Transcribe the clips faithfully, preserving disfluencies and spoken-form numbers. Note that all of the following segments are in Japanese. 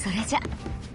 それじゃ。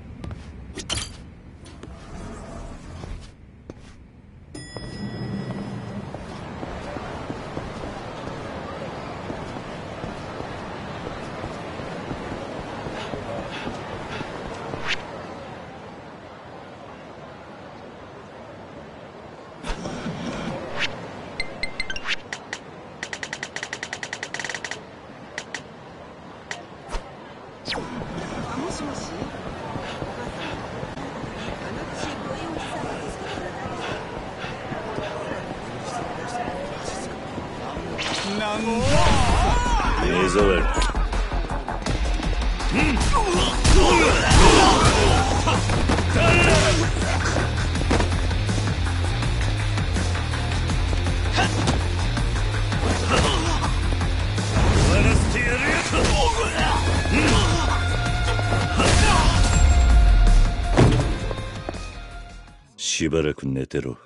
しばらく寝てろ。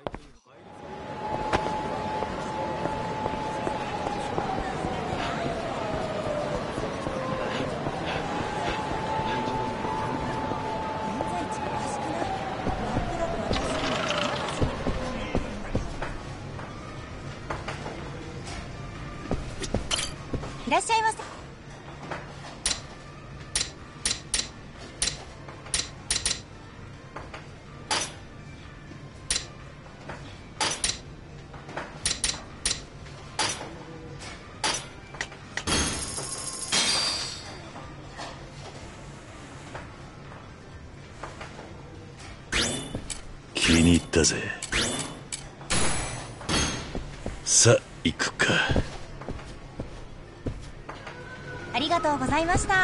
いらっしゃいませ。 気に入ったぜ。さあ行くか。 ありがとうございました。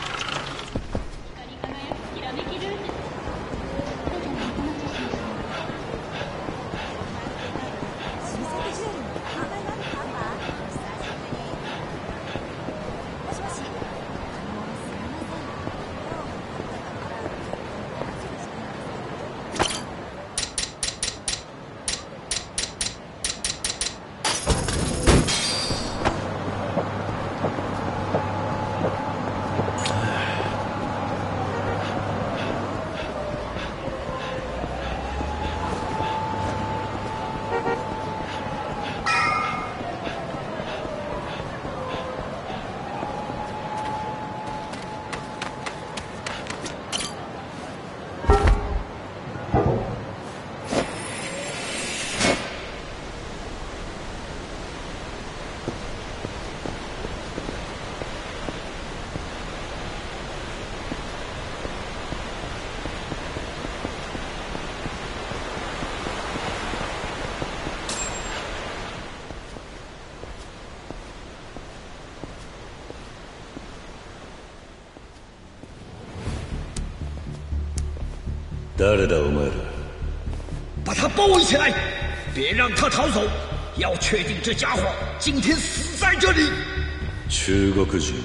誰だお前ら。 把他包围起来，别让他逃走，要确定这家伙今天死在这里。 中国人、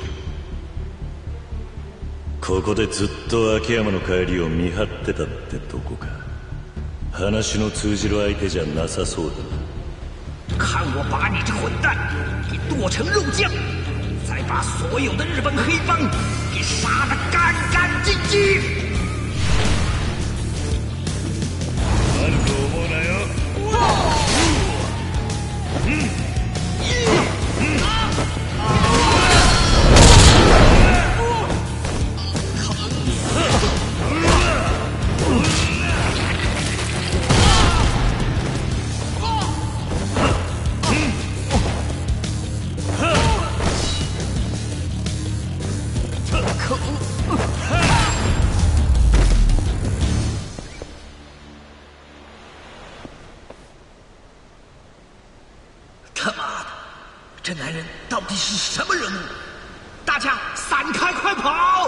ここでずっと秋山の帰りを見張ってたってとこか。話の通じる相手じゃなさそうだな。 看我把你这混蛋给剁成肉酱，再把所有的日本黑帮给杀得干干净净。 あると思うなよ。 他妈的，这男人到底是什么人物？大家散开，快跑！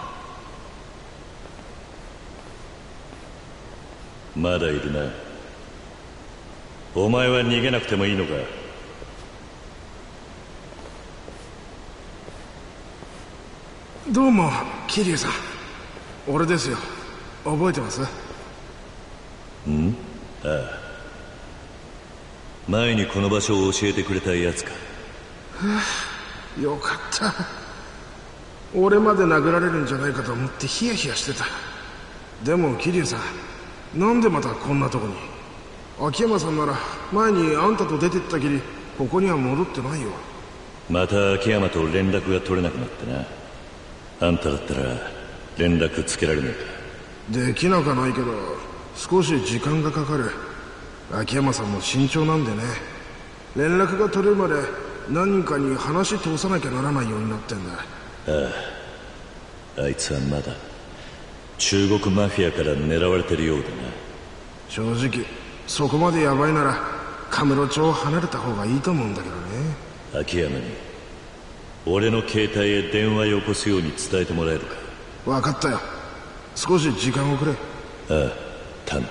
まだいるな。お前は逃げなくてもいいのか。 どうも桐生さん、俺ですよ。覚えてます？ ん？ああ、前にこの場所を教えてくれたやつか。 はあ、よかった。 俺まで殴られるんじゃないかと思ってヒヤヒヤしてた。でも桐生さん、なんでまたこんなとこに。秋山さんなら前にあんたと出てったきりここには戻ってないよ。 また秋山と連絡が取れなくなってな。あんただったら連絡つけられねえか。 できなかないけど少し時間がかかる。秋山さんも慎重なんでね。連絡が取れるまで何人かに話通さなきゃならないようになってんだ。 ああ、あいつはまだ中国マフィアから狙われてるようだな。 正直そこまでヤバいならカムロ町を離れた方がいいと思うんだけどね。 秋山に俺の携帯へ電話よこすように伝えてもらえるか。 分かったよ。少し時間をくれ。 ああ、頼む。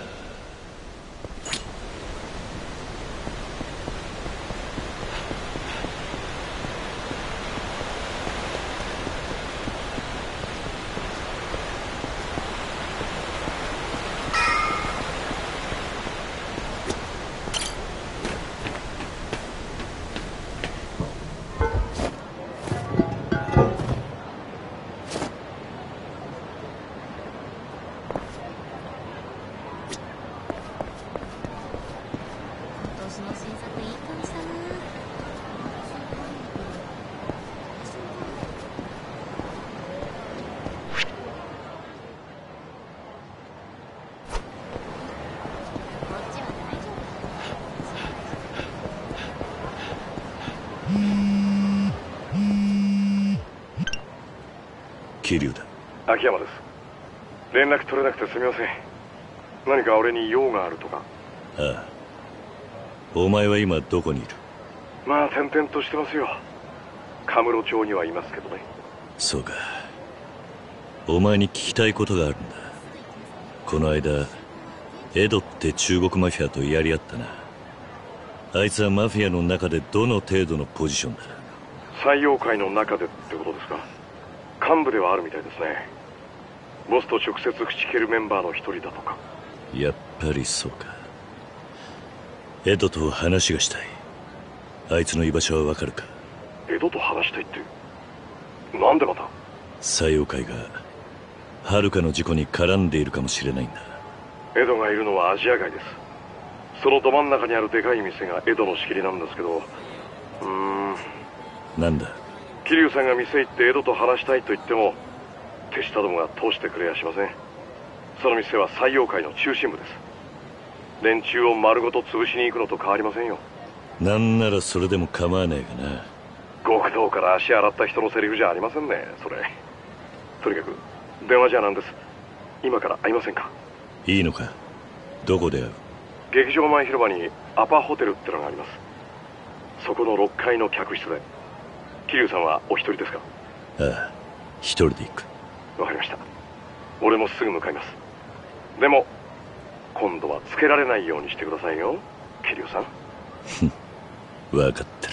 桐生だ。 秋山です。連絡取れなくてすみません。何か俺に用があるとか。 ああ、お前は今どこにいる？ まあ転々としてますよ。カムロ町にはいますけどね。 そうか。お前に聞きたいことがあるんだ。この間エドって中国マフィアとやり合ったな。あいつはマフィアの中でどの程度のポジションだ？ 採用会の中でってことですか？幹部ではあるみたいですね。ボスと直接口切るメンバーの一人だとか。 やっぱりそうか。エドと話がしたい。あいつの居場所はわかるか？ エドと話したいって、なんでまた？ 採用会がハルカの事故に絡んでいるかもしれないんだ。 エドがいるのはアジア街です。そのど真ん中にあるでかい店がエドの仕切りなんですけど、うーん。 なんだ？ 桐生さんが店行ってエドと話したいと言っても手下どもが通してくれやしません。その店は採用会の中心部です。連中を丸ごと潰しに行くのと変わりませんよ。 なんならそれでも構わねえかな。 極道から足洗った人のセリフじゃありませんね、それ。とにかく電話じゃなんです。今から会いませんか？ いいのか？どこで会う？ 劇場前広場にアパホテルってのがあります。そこのろっかいの客室で。桐生さんはお一人ですか？ ああ、一人で行く。 わかりました。俺もすぐ向かいます。でも今度はつけられないようにしてくださいよ、桐生さん。 分かってる。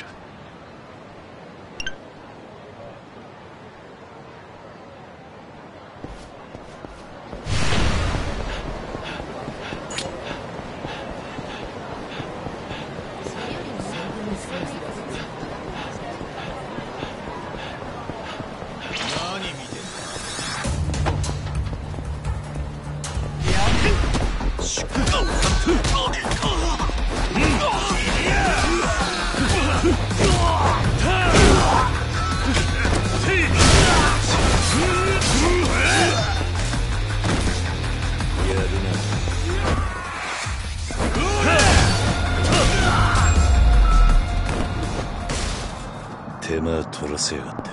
手間取らせやがって。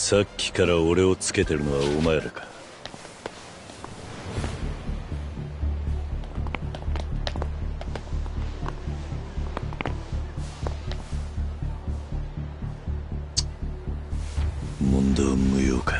さっきから俺をつけてるのはお前らか。問答無用か。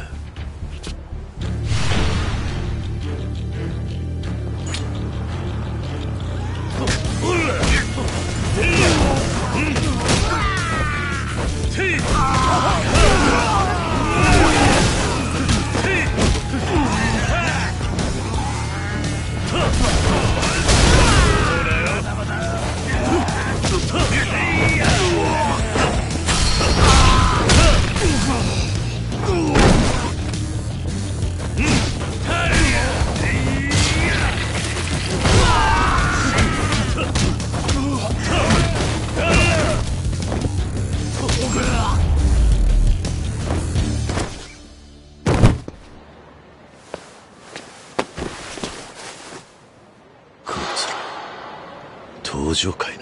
登場界の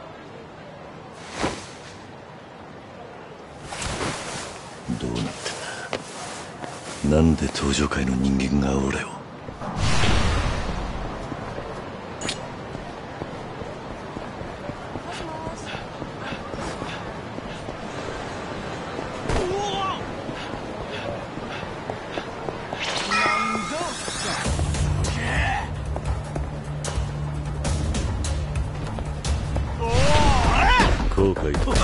どうなってんだ。なんで登場界の人間が俺を。後悔と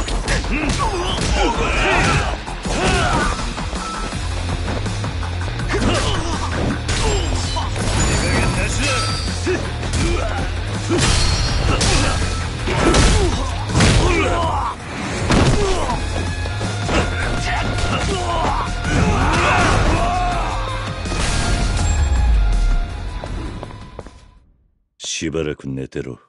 しばらく寝てろ。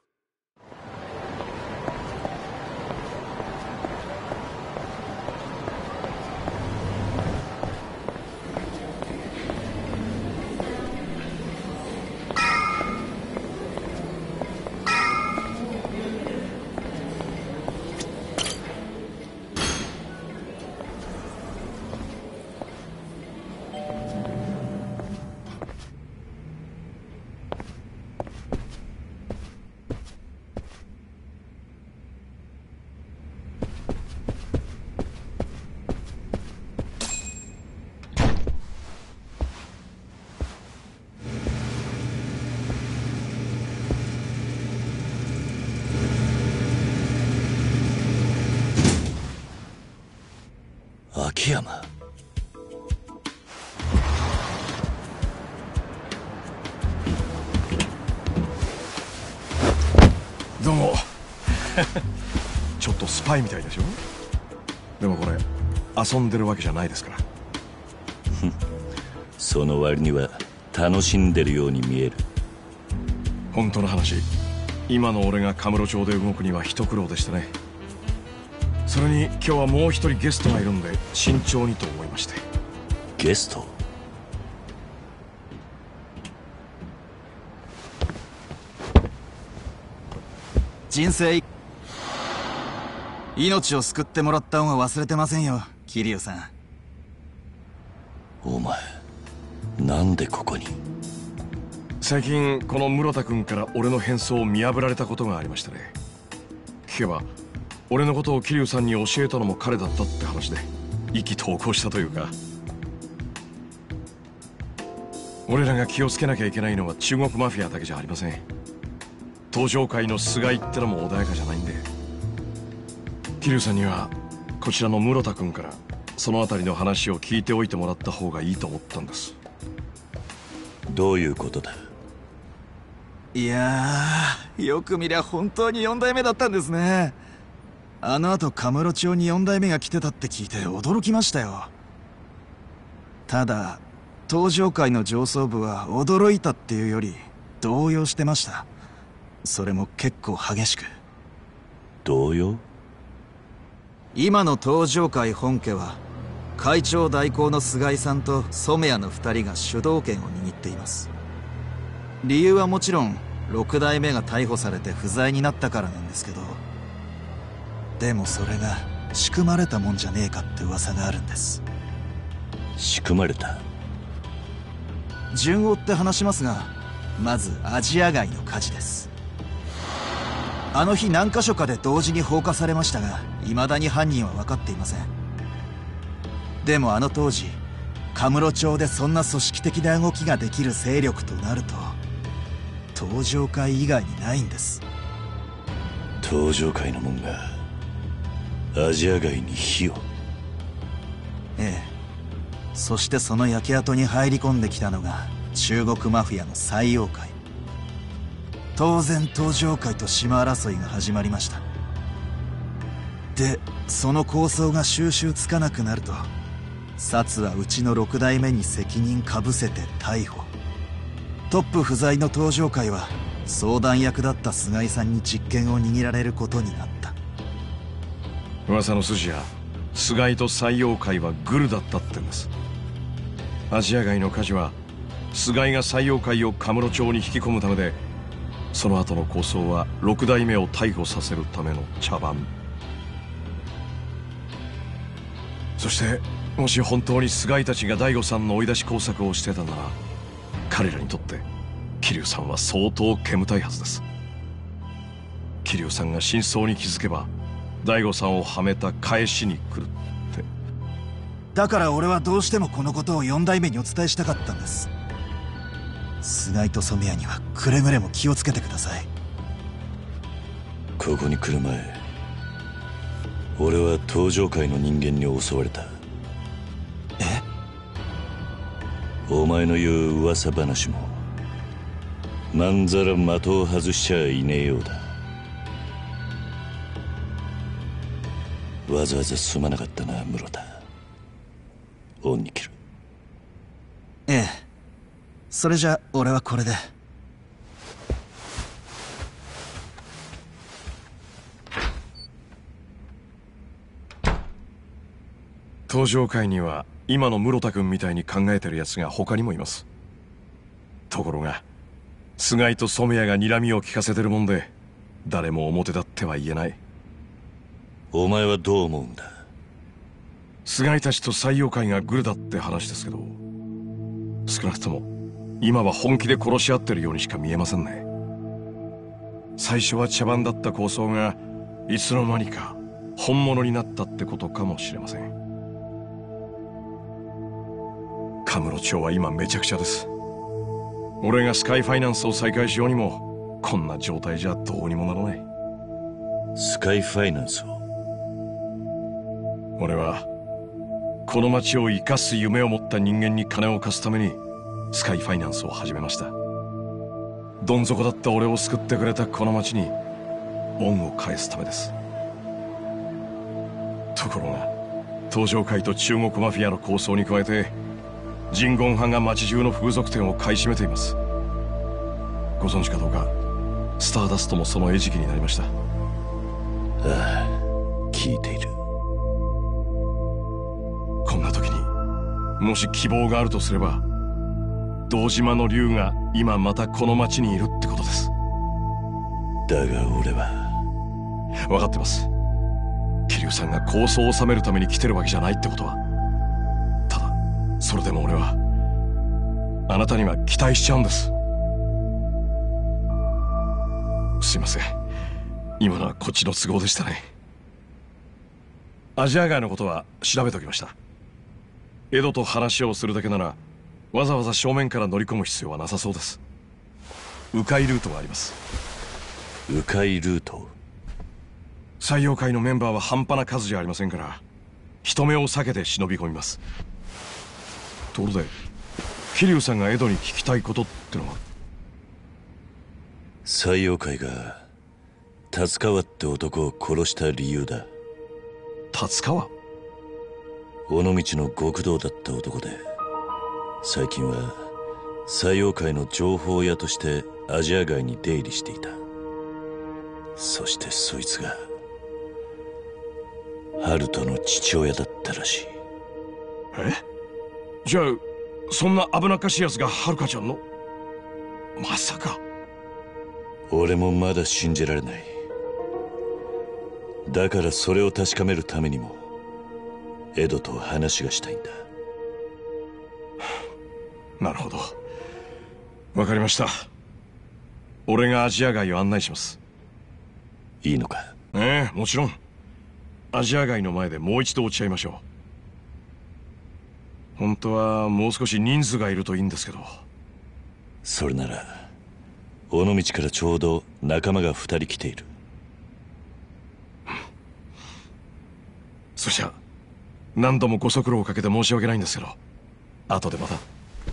秋山。 どうもちょっとスパイみたいでしょ。でもこれ遊んでるわけじゃないですから。 その割には楽しんでるように見える。 本当の話、今の俺がカムロ町で動くには一苦労でしたね。それに今日はもう一人ゲストがいるんで慎重にと思いまして。 ゲスト？ 人生命を救ってもらった恩は忘れてませんよ、桐生さん。 お前なんでここに？ 最近この室田君から俺の変装を見破られたことがありましたね。聞けば俺のことを桐生さんに教えたのも彼だったって話で意気投合したというか。俺らが気をつけなきゃいけないのは中国マフィアだけじゃありません。登場界の菅井ってのも穏やかじゃないんで、桐生さんにはこちらの室田君からそのあたりの話を聞いておいてもらった方がいいと思ったんです。 どういうことだ？ いやー、よく見りゃ本当によん代目だったんですね。あの後カムロ町によん代目が来てたって聞いて驚きましたよ。ただ登場界の上層部は驚いたっていうより動揺してました。それも結構激しく。 動揺？ 今の登場界本家は会長代行の菅井さんと染谷の二人が主導権を握っています。理由はもちろんろく代目が逮捕されて不在になったからなんですけど、でもそれが仕組まれたもんじゃねえかって噂があるんです。 仕組まれた。 順を追って話しますが、まずアジア街の火事です。あの日何箇所かで同時に放火されましたが、未だに犯人は分かっていません。でもあの当時カムロ町でそんな組織的な動きができる勢力となると、東上会以外にないんです。 東上会の者がアジア街に火を。 ええ。そしてその焼け跡に入り込んできたのが中国マフィアの西洋会。当然東上会と島争いが始まりました。でその構想が収拾つかなくなると、薩はうちの六代目に責任かぶせて逮捕。トップ不在の東上会は相談役だった菅井さんに実権を握られることになった。 噂の筋や菅井と西洋会はグルだったってんです。アジア街の火事は菅井が西洋会をカムロ町に引き込むためで、その後の構想は六代目を逮捕させるための茶番。そしてもし本当に菅井たちが大悟さんの追い出し工作をしてたなら、彼らにとって桐生さんは相当煙たいはずです。桐生さんが真相に気づけば大悟さんをはめた返しに来るって。 だから俺はどうしてもこのことを四代目にお伝えしたかったんです。菅井と染谷にはくれぐれも気をつけてください。 ここに来る前、俺は東上会の人間に襲われた。 え？ お前の言う噂話もまんざら的を外しちゃいねえようだ。わざわざすまなかったな室田。恩に切る。 ええ。それじゃ俺はこれで。 東上会には今の室田君みたいに考えてる奴が他にもいます。ところが菅井と染谷が睨みを利かせてるもんで、誰も表立っては言えない。 お前はどう思うんだ？ 菅井たちと西洋会がグルだって話ですけど、少なくとも今は本気で殺し合ってるようにしか見えませんね。最初は茶番だった構想がいつの間にか本物になったってことかもしれません。カムロ町は今めちゃくちゃです。俺がスカイファイナンスを再開しようにもこんな状態じゃどうにもならない。 スカイファイナンスを？ 俺はこの町を生かす夢を持った人間に金を貸すためにスカイファイナンスを始めました。どん底だった俺を救ってくれたこの町に恩を返すためです。ところが東上会と中国マフィアの抗争に加えてジンゴン派が町中の風俗店を買い占めています。ご存知かどうか、スターダストもその餌食になりました。 ああ、聞いている。 こんな時にもし希望があるとすれば、堂島の竜が今またこの町にいるってことです。 だが俺は分かってます。桐生さんが構想を収めるために来てるわけじゃないってことは。ただそれでも俺はあなたには期待しちゃうんです。すいません、今のはこっちの都合でしたね。アジア街のことは調べておきました。エドと話をするだけならわざわざ正面から乗り込む必要はなさそうです。迂回ルートがあります。 迂回ルート？ 西洋会のメンバーは半端な数じゃありませんから、人目を避けて忍び込みます。ところで桐生さんがエドに聞きたいことってのは？ 西洋会が達川って男を殺した理由だ。 達川？ 尾道の極道だった男で、最近は西洋会の情報屋としてアジア街に出入りしていた。そしてそいつがハルトの父親だったらしい。 え？じゃあそんな危なっかしいやつがはるかちゃんの？まさか。 俺もまだ信じられない。だからそれを確かめるためにもエドと話がしたいんだ。 なるほど。わかりました。俺がアジア街を案内します。 いいのか？ ええ、もちろん。アジア街の前でもう一度落ち合いましょう。本当はもう少し人数がいるといいんですけど。 それなら尾道からちょうど仲間が二人来ている。 そしゃ何度もご足労をかけて申し訳ないんですけど、後でまた。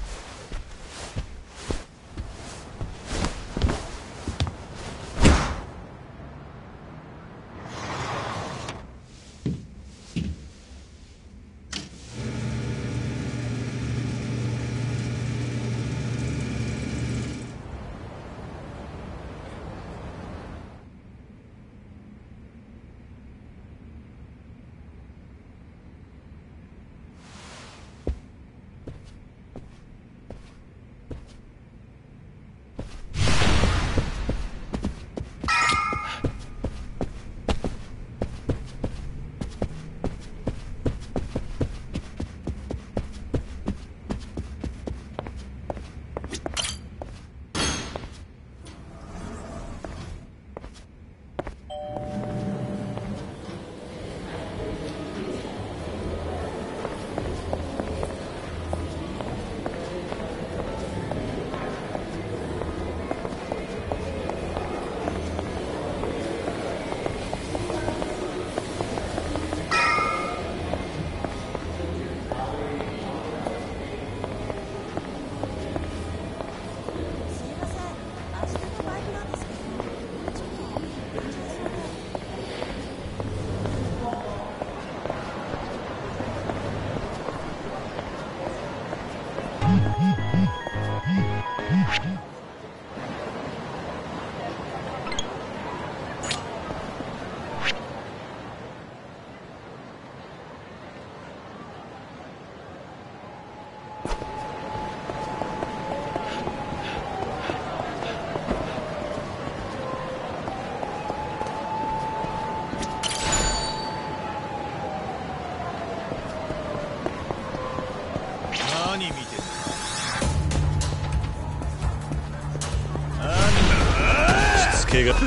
怪我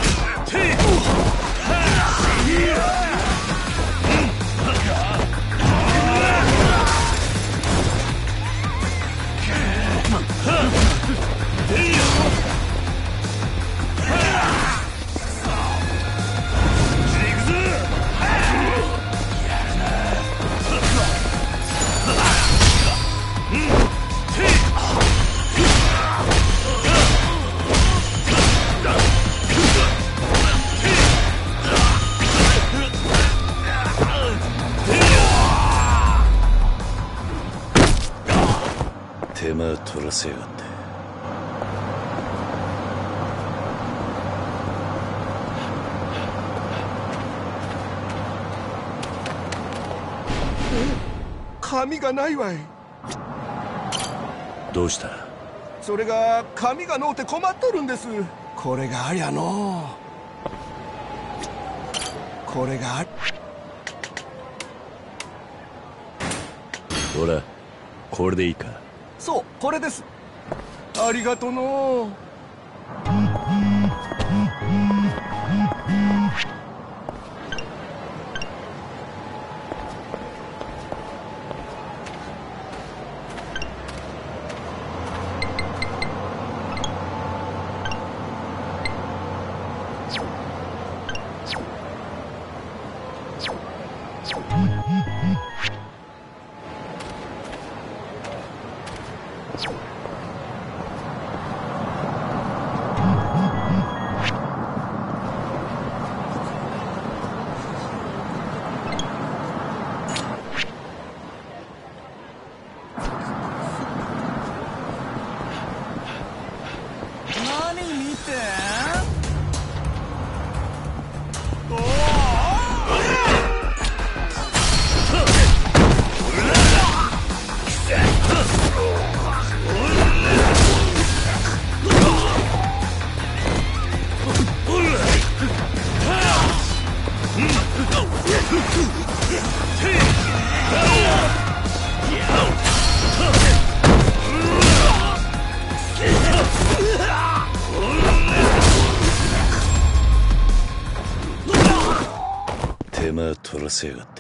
手間取らせやがって。 紙がないわい。 どうした？ それが紙がのうて困っとるんです。これがありゃのう。これがあり。 ほら、これでいいか？ そう、これです。ありがとのう。 間取らせやがって。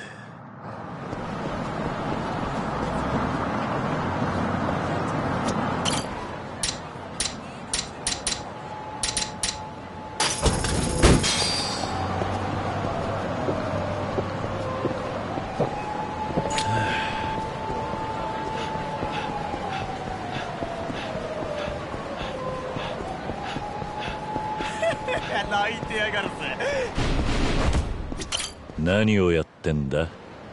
泣いてやがるぜ。 何をやってんだ。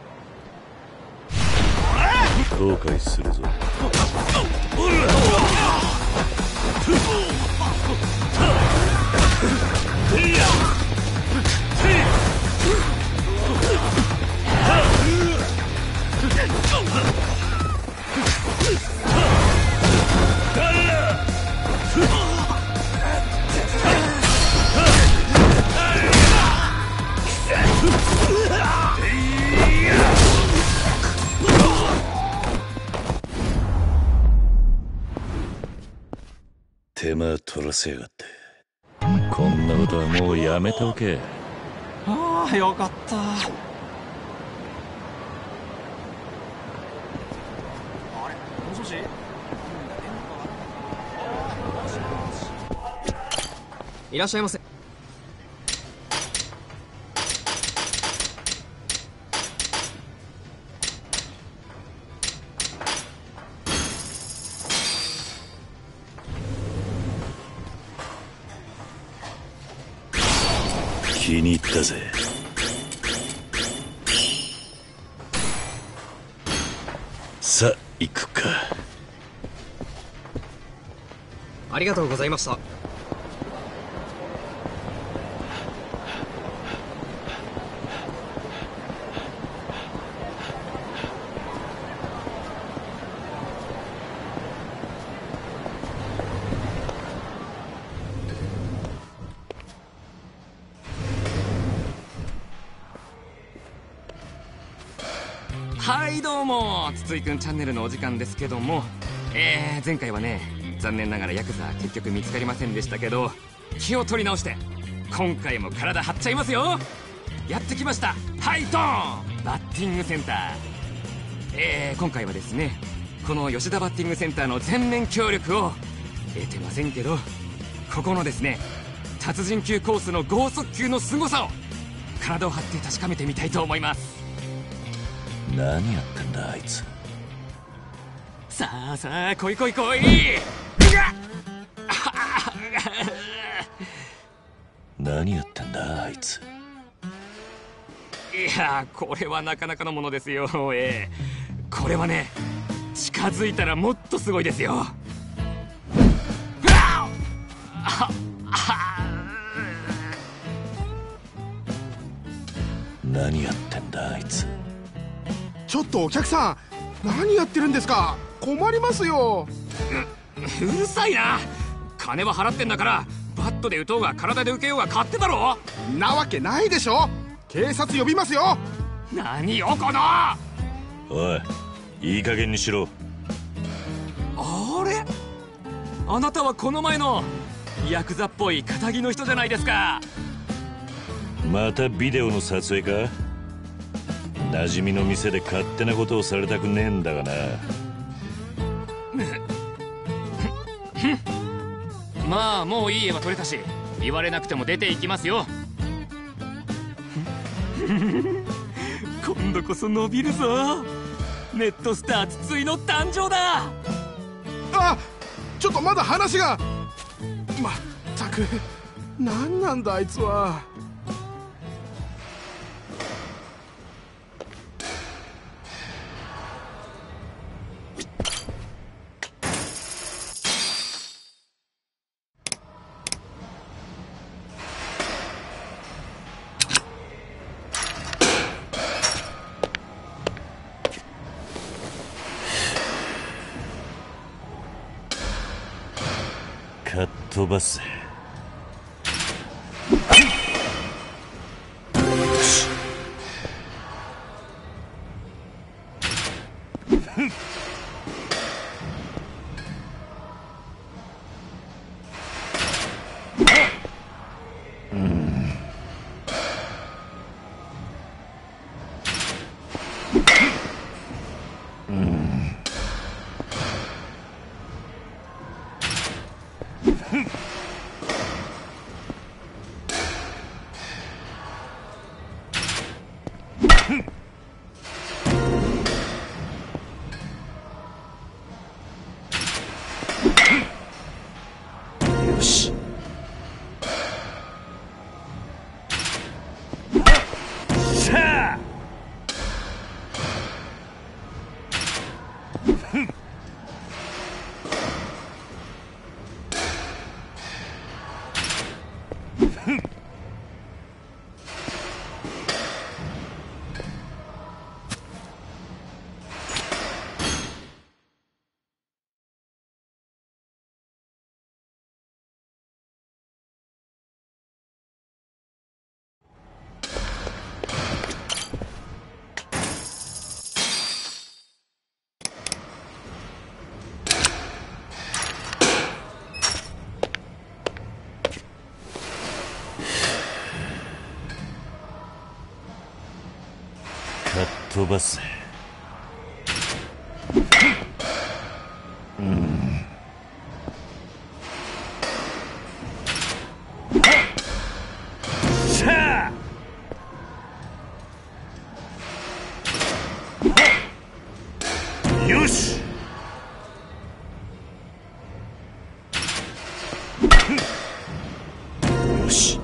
後悔するぞ。手間取らせやがって。こんなことはもうやめておけ。 ああ、よかった。あれ、もしもし。いらっしゃいませ。 気に入ったぜ。さあ行くか。 ありがとうございました。はいどうも、筒井くんチャンネルのお時間ですけども、えー、前回はね、残念ながらヤクザ結局見つかりませんでしたけど、気を取り直して今回も体張っちゃいますよ。やってきましたハイトーンバッティングセンター。えー、今回はですね、この吉田バッティングセンターの全面協力を得てませんけど、ここのですね、達人級コースの剛速球の凄さを体を張って確かめてみたいと思います。 何やってんだあいつ。 さあさあ、来い来い来い。 何やってんだあいつ。 いや、これはなかなかのものですよ。えー、これはね、近づいたらもっとすごいですよ。 何やってんだあいつ。 ちょっとお客さん、何やってるんですか。困りますよ。 う, うるさいな。金は払ってんだから、バットで打とうが体で受けようが勝手だろ。 なわけないでしょ。警察呼びますよ。 何よこの。 おい、いい加減にしろ。 あれ、あなたはこの前のヤクザっぽい堅気の人じゃないですか。 またビデオの撮影か。馴染みの店で勝手なことをされたくねえんだがな。 まあもういい絵は撮れたし、言われなくても出ていきますよ。今度こそ伸びるぞ。ネットスター筒井の誕生だ。 あ、ちょっとまだ話が。まったく、何なんだあいつは。 かっ飛ばせ。 飛ばす。うん。しゃあ。よし。よし。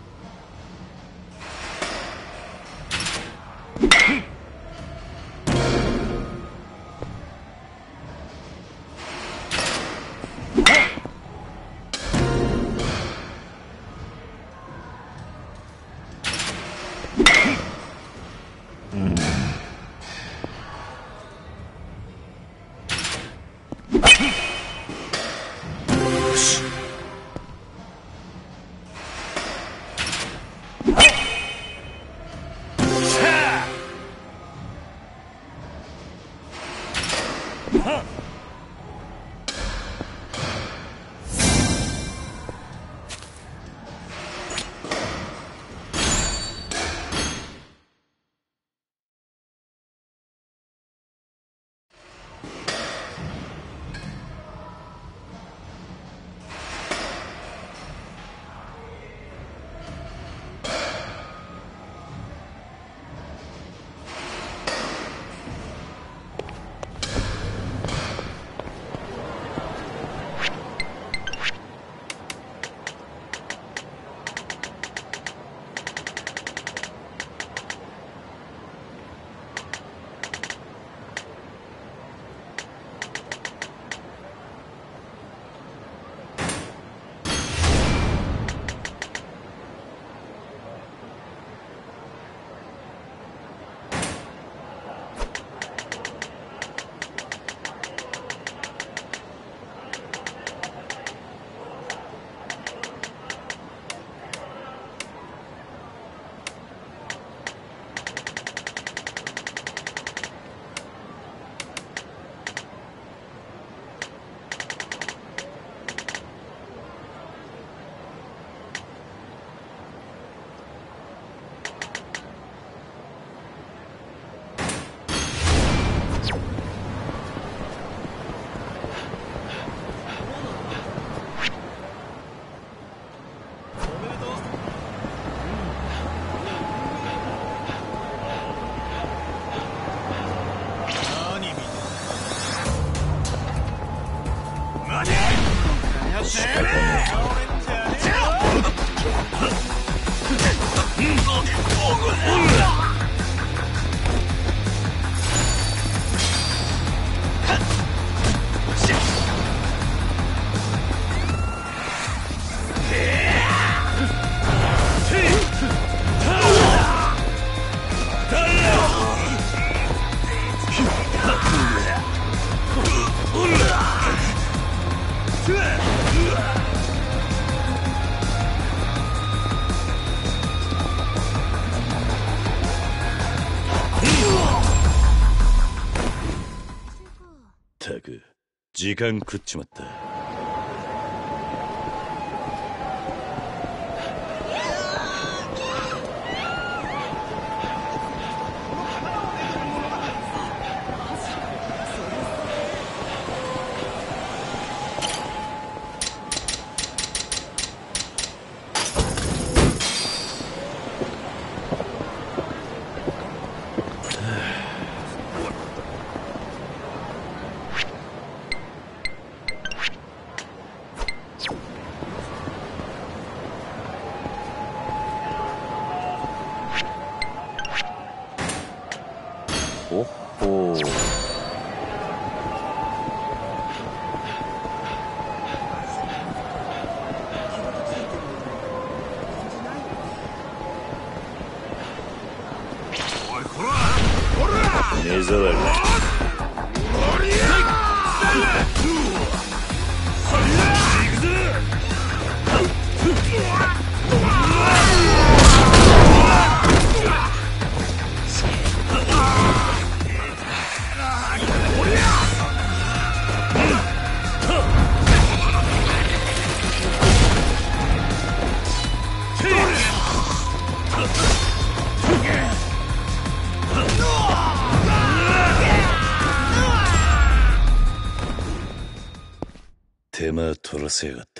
ったく時間食っちまった。 目障り手間取らせやがって。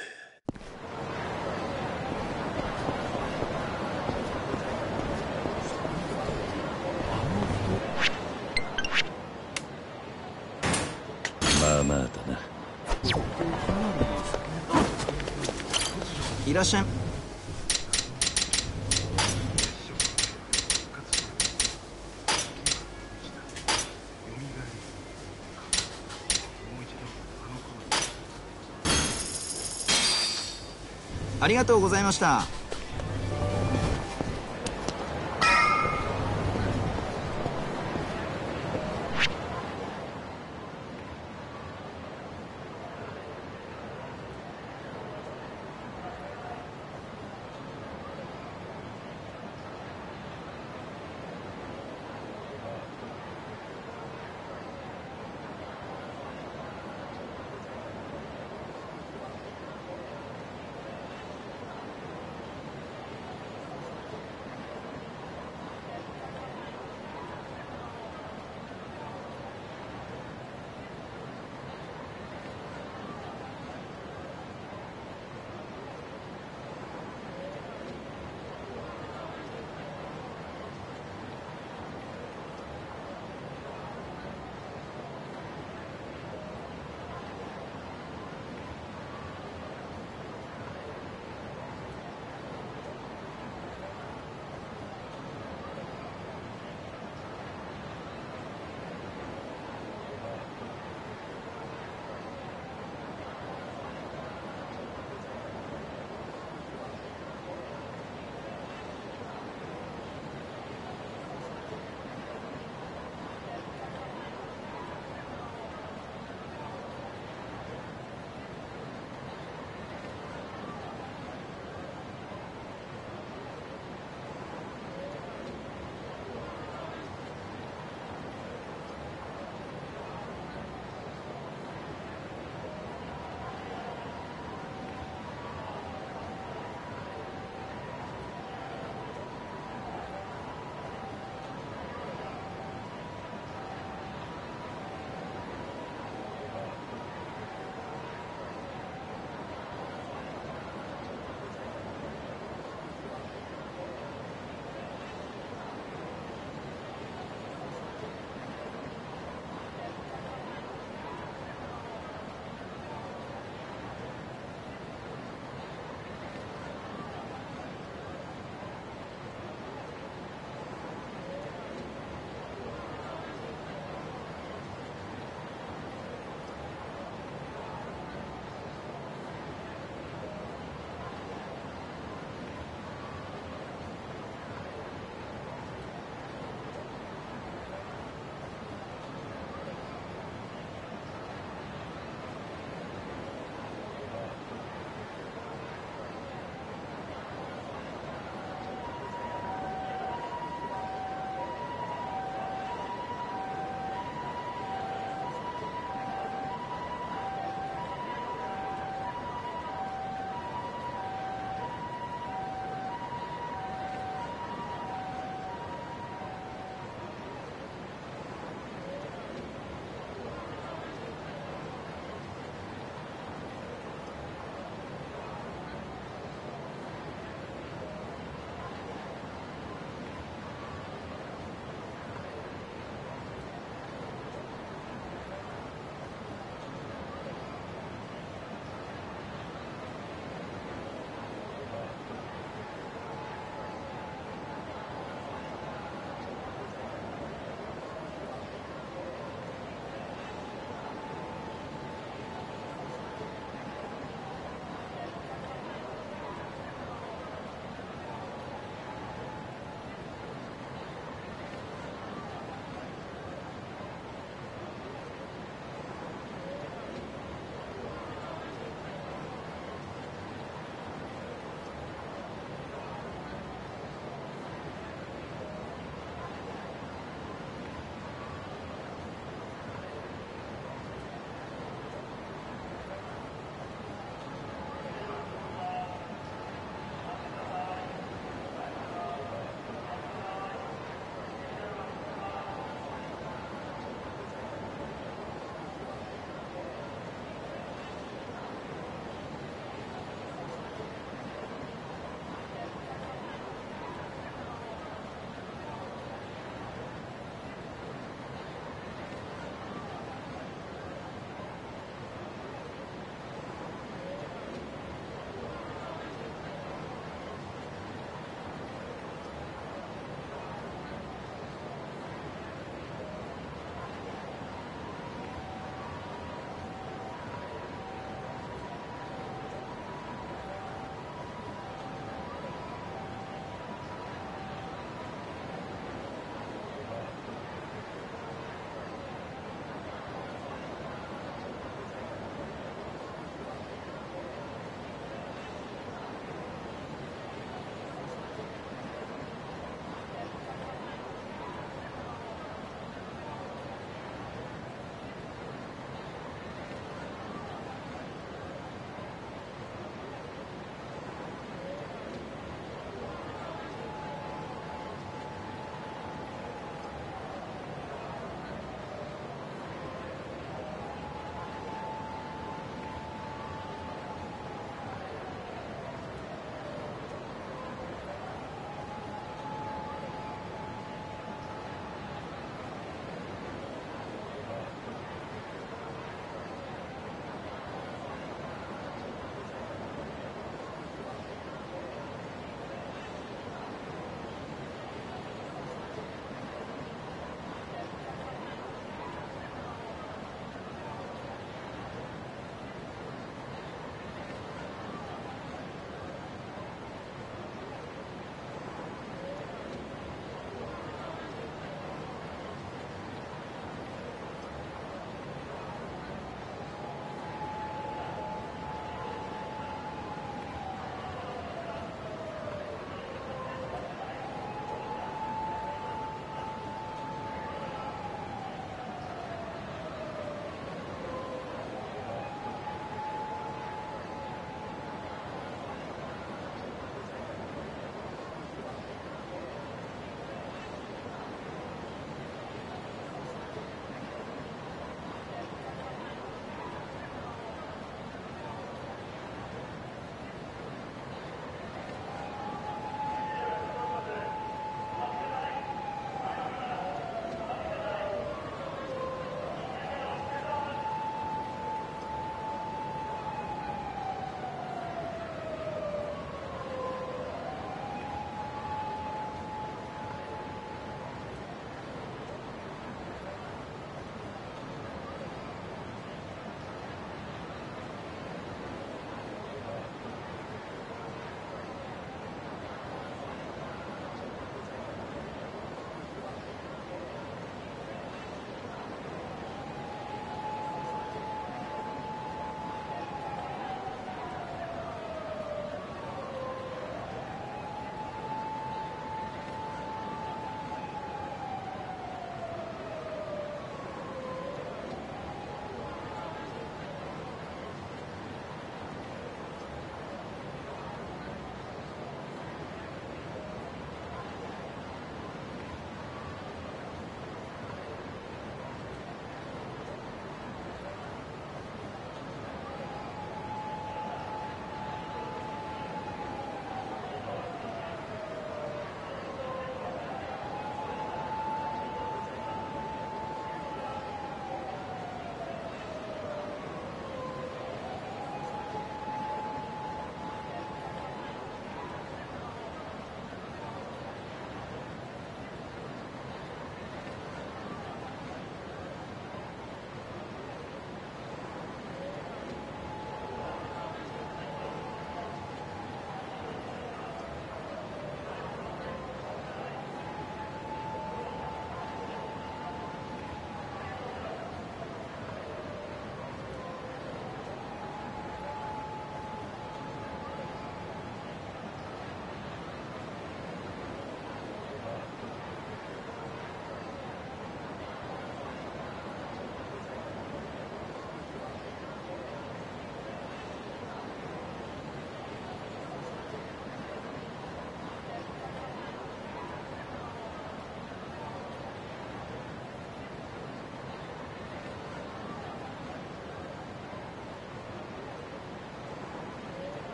まあまあだな。 いらっしゃい。ありがとうございました。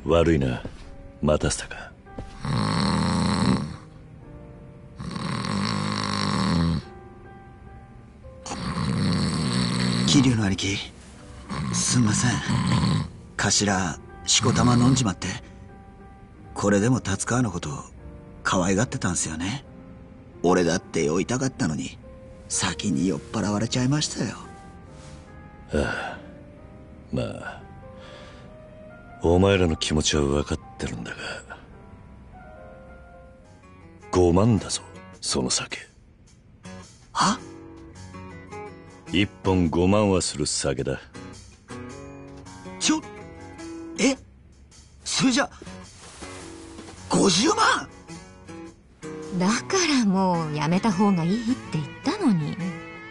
悪いな、待たせたか。 桐生の兄貴、すんません。頭しこたま飲んじまって。これでも達川のこと可愛がってたんすよね。俺だって酔いたかったのに先に酔っ払われちゃいましたよ。 ああ、まあお前らの気持ちは分かってるんだが、ごまんだぞその酒。 は？ 一本ごまんはする酒だ。 ちょ、え、それじゃごじゅうまん？ だからもうやめた方がいいって言ったのに。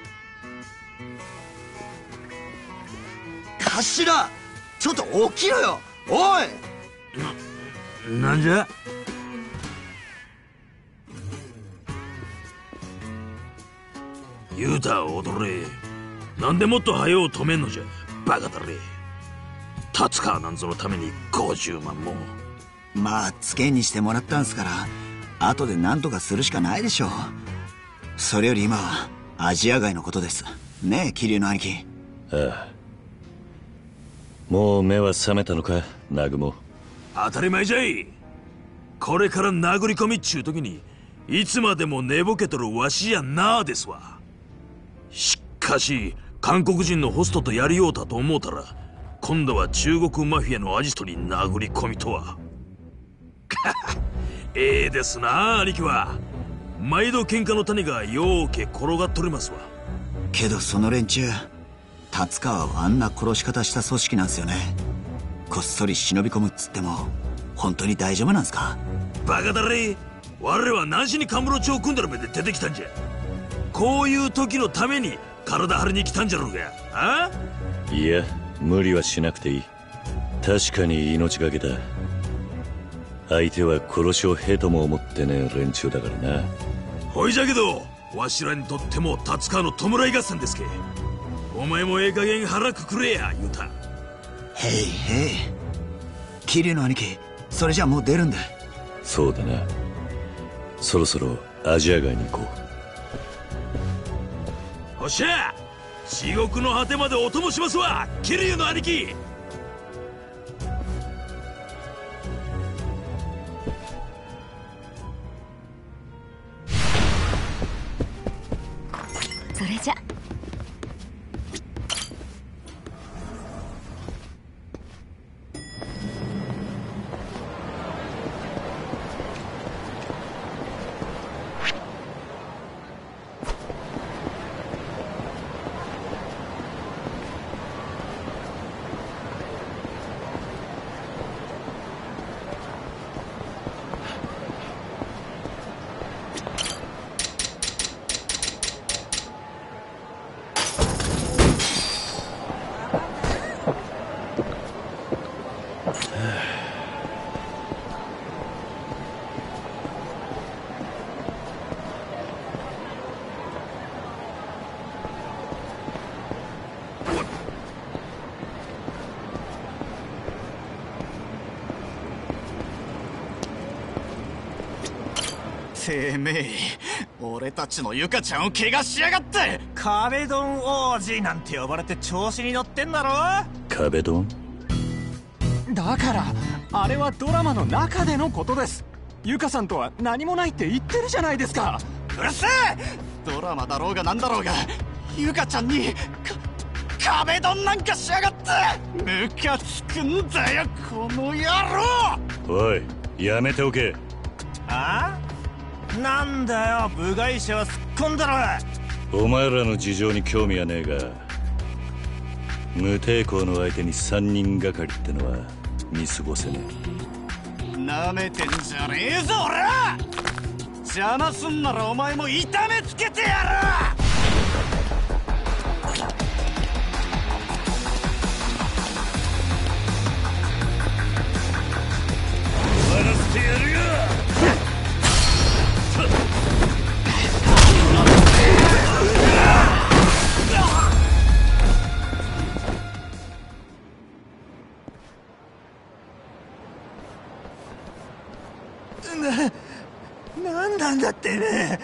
頭、ちょっと起きろよ、おい。 な、なんじゃ？言うた踊れ。なんでもっと早う止めんのじゃ、バカだれ。達川なんぞのためにごじゅうまんも。 まあつけにしてもらったんすから後で何とかするしかないでしょう。それより今はアジア外のことですねえ、桐生の兄貴。 ああ、もう目は覚めたのか、南雲。 当たり前じゃい。これから殴り込みっちゅう時にいつまでも寝ぼけとるわしやなあですわ。しかし韓国人のホストとやりようたと思うたら、今度は中国マフィアのアジトに殴り込みとは。ええですな兄貴は。毎度喧嘩の種がようけ転がっとりますわ。 けどその連中達川はあんな殺し方した組織なんすよね。こっそり忍び込むっつっても本当に大丈夫なんすか？ バカだれ。我は何しにカムロ町を組んだら目で出てきたんじゃ。こういう時のために体張りに来たんじゃろうが。あ？ いや、無理はしなくていい。確かに命がけだ。相手は殺しを兵とも思ってねえ連中だからな。 ほいじゃけどわしらにとっても達川の弔い合戦ですけ。お前もええ加減腹くくれや言うた。 へいへい、桐生の兄貴、それじゃもう出るんだ。 そうだな、そろそろアジア外に行こう。おっしゃ、地獄の果てまでお供しますわ、桐生の兄貴。 それじゃ。 てめえ、俺たちのゆかちゃんを怪我しやがって。 壁ドン王子なんて呼ばれて調子に乗ってんだろ。 壁ドンだからあれはドラマの中でのことです。ゆかさんとは何もないって言ってるじゃないですか。 うるせえ。ドラマだろうがなんだろうがゆかちゃんにか壁ドンなんかしやがって。ムカつくんだよこの野郎。 おい、やめておけ。 ああ、なんだよ、部外者は突っ込んだろ。 お前らの事情に興味はねえが、無抵抗の相手に三人がかりってのは見過ごせねえ。なめてんじゃねえぞ俺は。邪魔すんならお前も痛めつけてやる。 終わらせてやるよ。 だってね。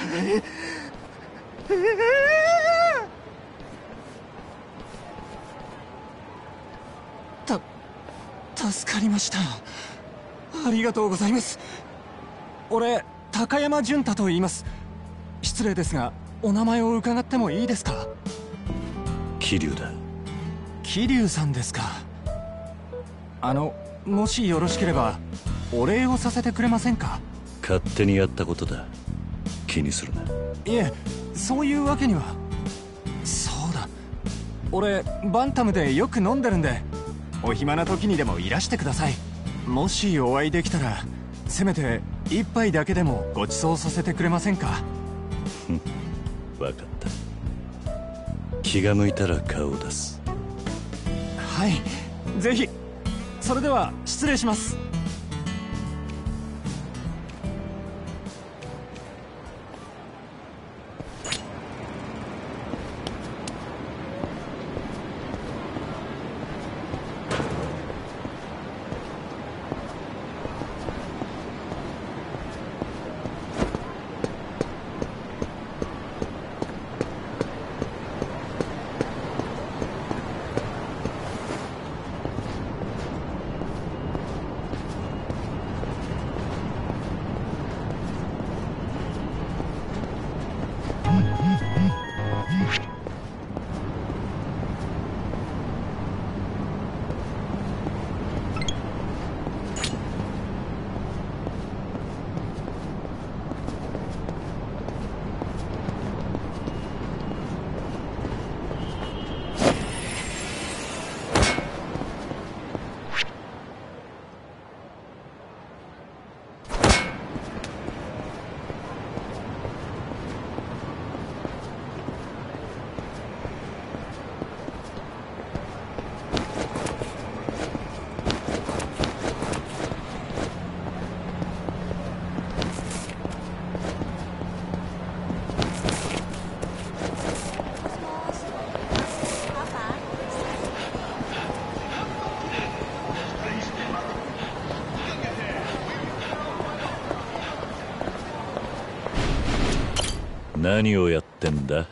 た助かりました。ありがとうございます。俺高山純太と言います。失礼ですがお名前を伺ってもいいですか？ 桐生だ。 桐生さんですか。あのもしよろしければお礼をさせてくれませんか？ 勝手にやったことだ。気にするな。 いえ、そういうわけには。そうだ、俺バンタムでよく飲んでるんで、お暇な時にでもいらしてください。もしお会いできたらせめて一杯だけでもご馳走させてくれませんか？ 分かった。気が向いたら顔を出す。 はい、ぜひ。それでは失礼します。 何をやってんだ？後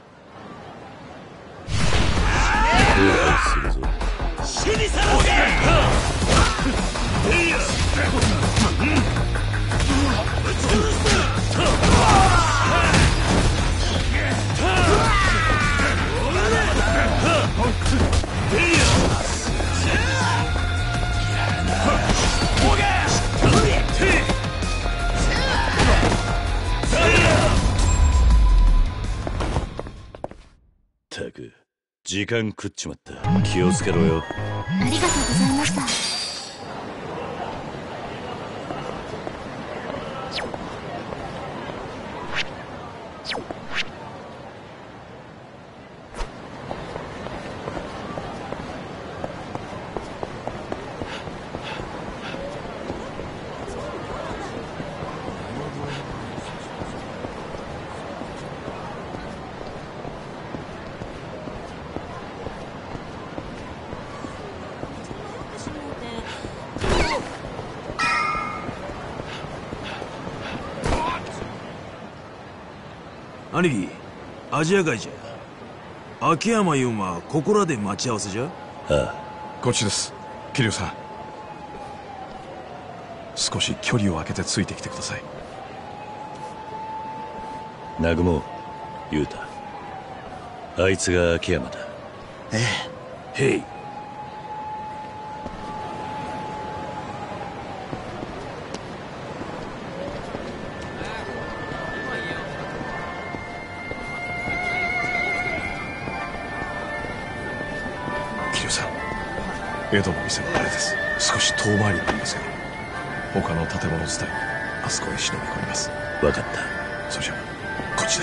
悔するぞ。 死にさらせ！ ったく時間食っちまった。気をつけろよ。 ありがとうございました。 兄貴、アジア街じゃ。秋山優馬ここらで待ち合わせじゃ。 ああ、 こっちです。桐生さん、少し距離を空けてついてきてください。 南雲、雄太、あいつが秋山だ。 ええ。へい。 江戸の店のあれです。少し遠回りなんですが、他の建物伝い、あそこへ忍び込みます。 分かった。 それじゃこっちです。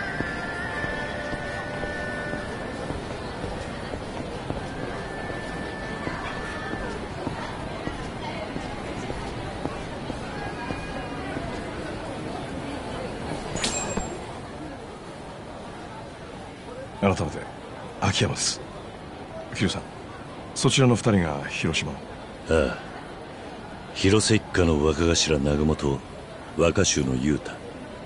改めて秋山です。桐生さん、そちらの二人が広島の。 ああ、広瀬一家の若頭南雲と若衆の雄太。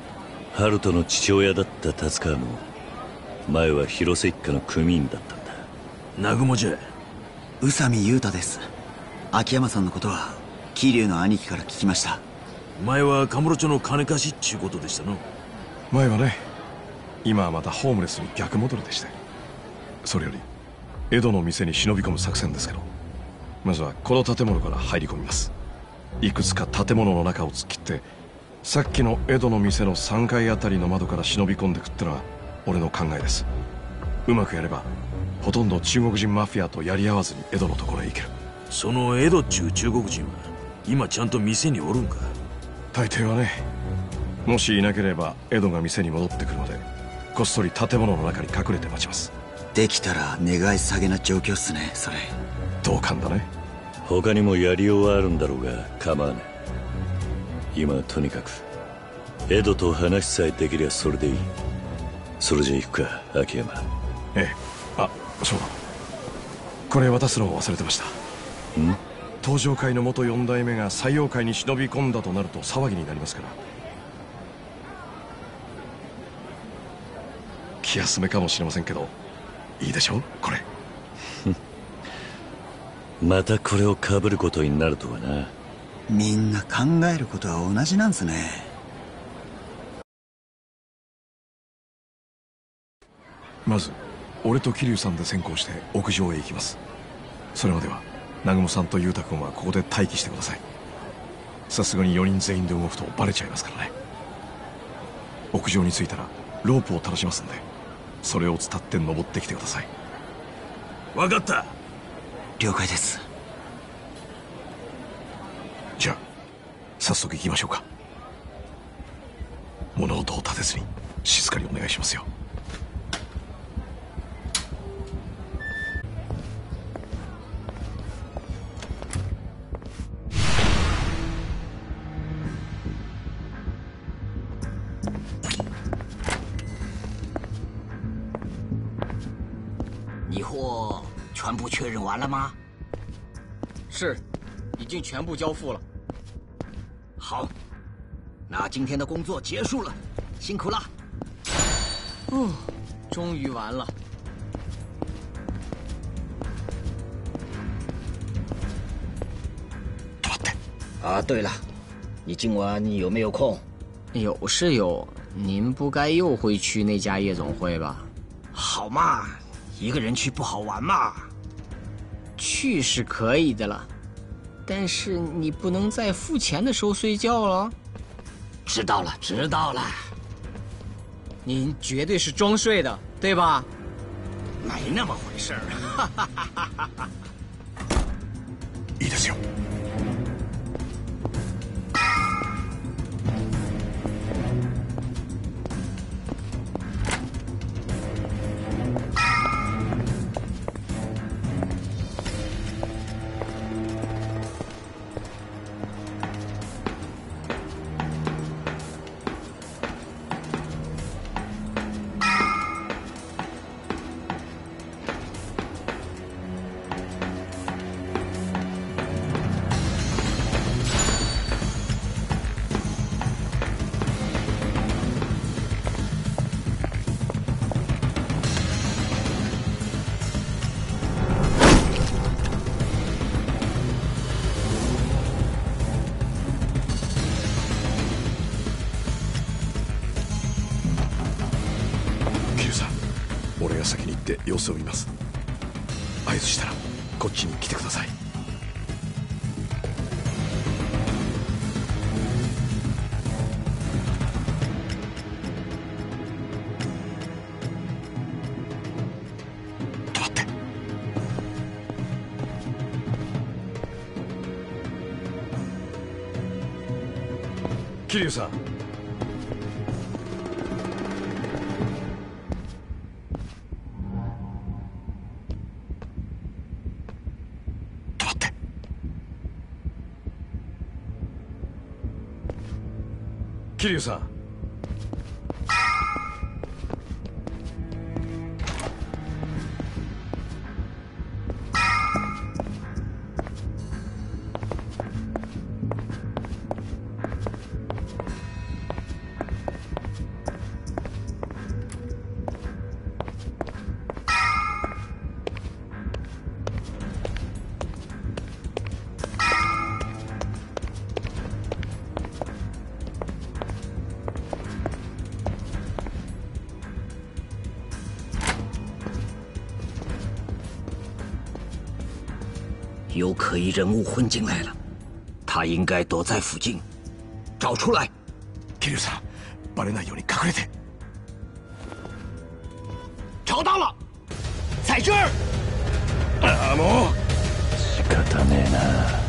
春人の父親だった達川も前は広瀬一家の組員だったんだ。 南雲じゃ。 宇佐美裕太です。秋山さんのことは桐生の兄貴から聞きました。 前はカムロ町の金貸しっちゅうことでしたの。 前はね、今はまたホームレスに逆戻りでして。それより江戸の店に忍び込む作戦ですけど、まずはこの建物から入り込みます。いくつか建物の中を突っ切って、さっきの江戸の店のさんがいあたりの窓から忍び込んでくってのは俺の考えです。うまくやればほとんど中国人マフィアとやり合わずに江戸のところへ行ける。 その江戸っちゅう中国人は今ちゃんと店におるんか？ 大抵はね。もしいなければ江戸が店に戻ってくるので、こっそり建物の中に隠れて待ちます。 できたら願い下げな状況っすね、それ。 同感だね。 他にもやりようはあるんだろうが構わない。今はとにかく江戸と話さえできりゃそれでいい。それじゃ行くか、秋山。 ええ。あ、そうだ、これ渡すのを忘れてました。 ん？ 東上会の元四代目が西洋会に忍び込んだとなると騒ぎになりますから。気休めかもしれませんけど、いいでしょう、これ。 またこれを被ることになるとはな。 みんな考えることは同じなんすね。 まず俺と桐生さんで先行して屋上へ行きます。それまでは南雲さんと裕太君はここで待機してください。さすがによにん全員で動くとバレちゃいますからね。屋上に着いたらロープを垂らしますんで、それを伝って登ってきてください。 分かった。 了解です。 じゃあ早速行きましょうか。物音を立てずに静かにお願いしますよ。 你货全部确认完了吗？ 是，已经全部交付了。 好，那今天的工作结束了，辛苦了。 哦，终于完了。 啊，对了，你今晚你有没有空？ 有是有，您不该又会去那家夜总会吧？ 好嘛，一个人去不好玩嘛。 去是可以的了，但是你不能在付钱的时候睡觉了。 知道了，知道了。 您绝对是装睡的，对吧？ 没那么回事儿。 いいですよ。俺が先に行って様子を見ます。合図したらこっちに来てください。止まって。桐生さん、桐生さん、 有可疑人物混进来了，他应该躲在附近，找出来。 桐生さん、バレないように隠れて。 找到了，在这儿。 ああ、もう仕方ねえな。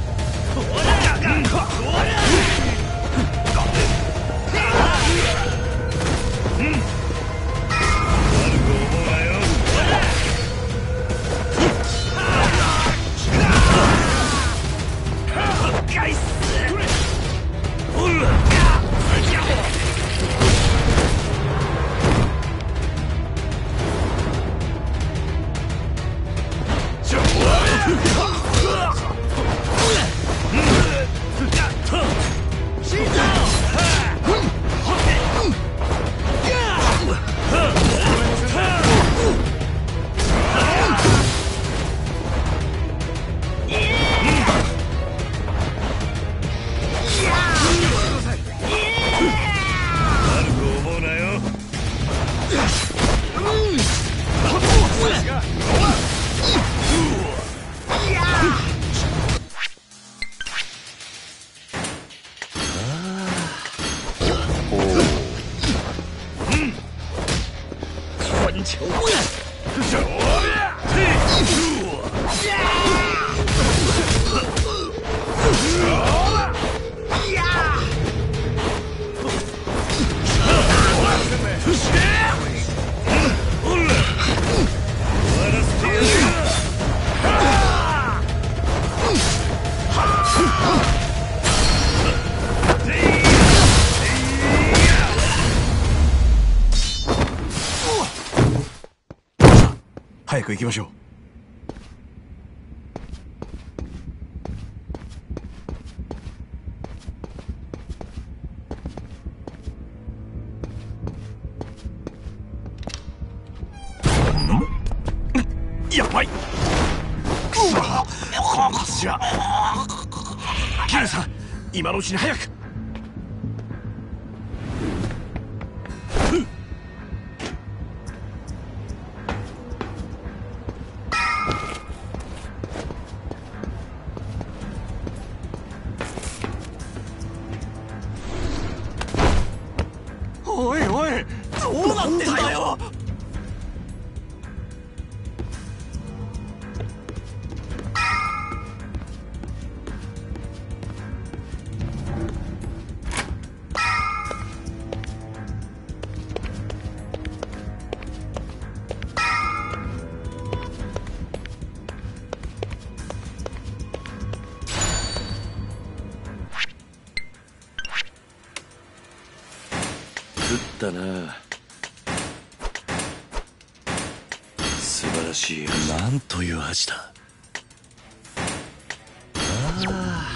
该死！ 早く行きましょう。 やばい。くそ、このはずじゃ。桐生さん、今のうちに早く。 おいおい、どうなってんだよ。 だな。素晴らしい。なんという味だ。ああ。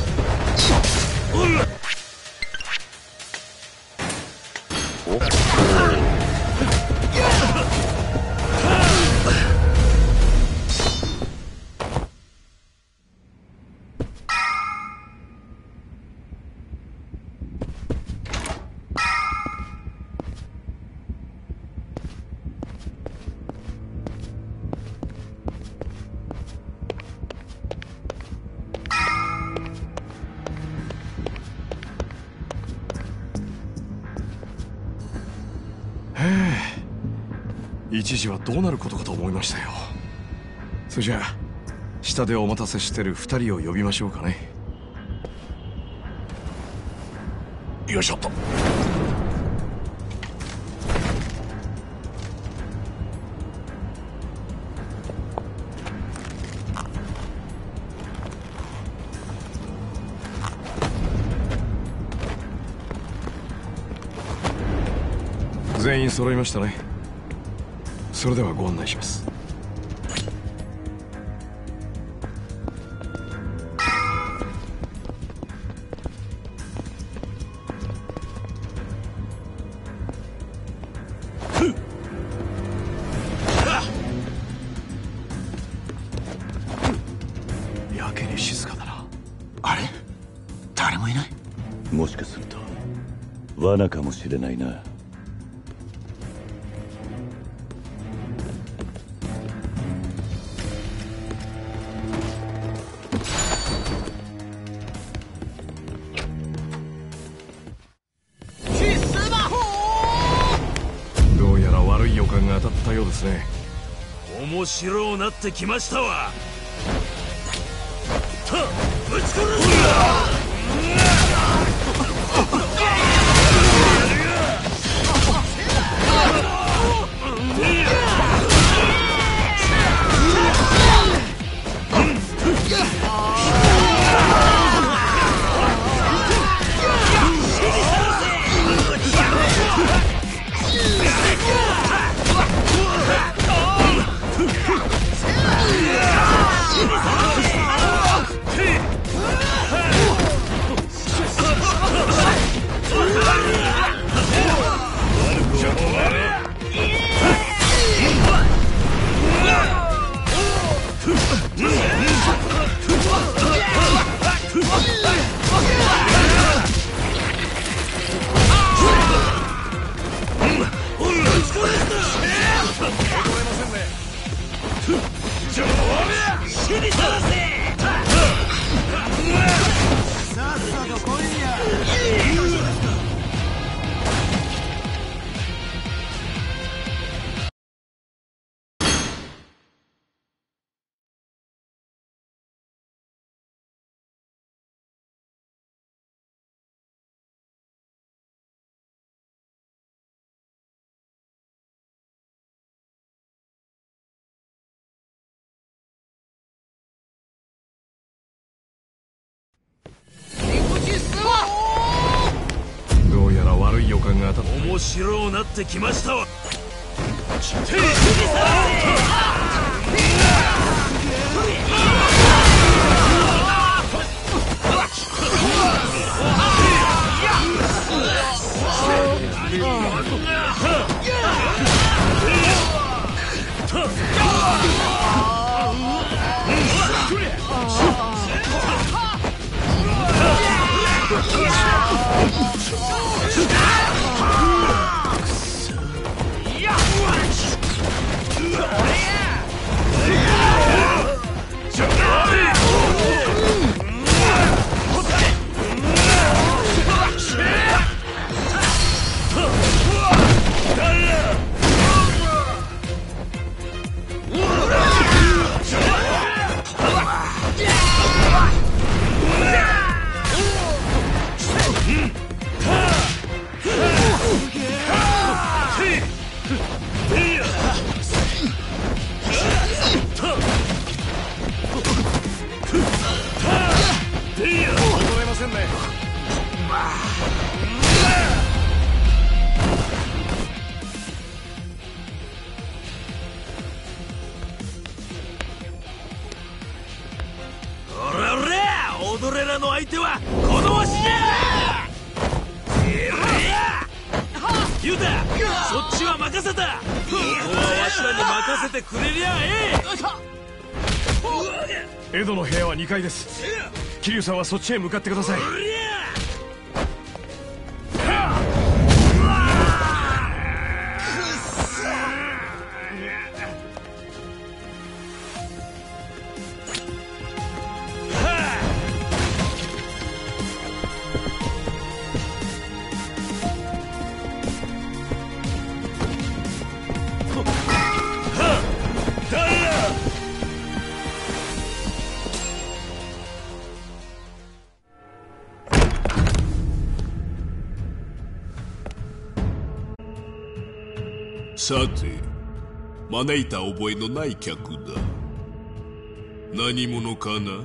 お一時はどうなることかと思いましたよ。それじゃあ下でお待たせしてる二人を呼びましょうかね。よいしょっと。全員揃いましたね。それではご案内します。やけに静かだな。 あれ、誰もいない。 もしかすると罠かもしれないな。 どうやら悪い予感が当たったようですね。 面白うなってきましたわ。たぶち殺す。 どうやら悪い予感が当たった。 面白うなってきましたわ。踊れらの相手はこのわしじゃ。ユタ、そっちは任せた。ここはわしらに任せてくれりゃええ。エドの部屋はにかいです。桐生さんはそっちへ向かってください。 さて、招いた覚えのない客だ。何者かな？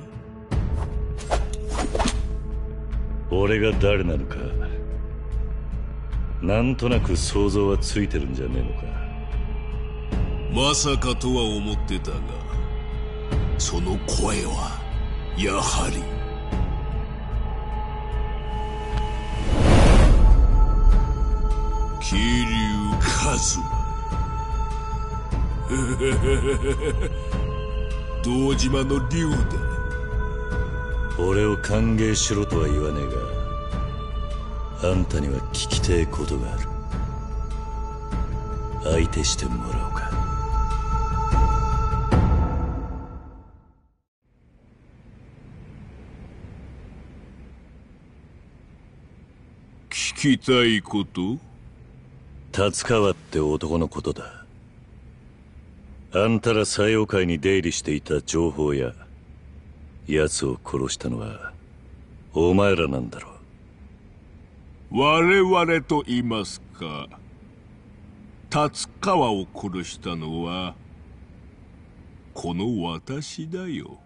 俺が誰なのかなんとなく想像はついてるんじゃねえのか。 まさかとは思ってたが、その声はやはり桐生一馬堂島の竜だ。 俺を歓迎しろとは言わねえが、あんたには聞きてえことがある。相手してもらおうか。 聞きたいこと？ 達川って男のことだ。あんたら西洋会に出入りしていた情報や奴を殺したのはお前らなんだろう。我々と言いますか、達川を殺したのはこの私だよ。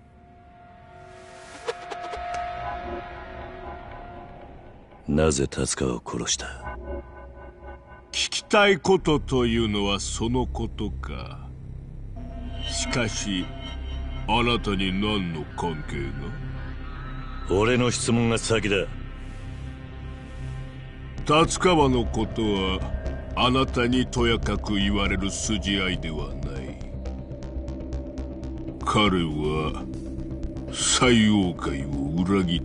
なぜ達川を殺した？ 聞きたいことというのはそのことか。しかしあなたに何の関係が？俺の質問が先だ。 達川のことはあなたにとやかく言われる筋合いではない。彼は西洋会を裏切った。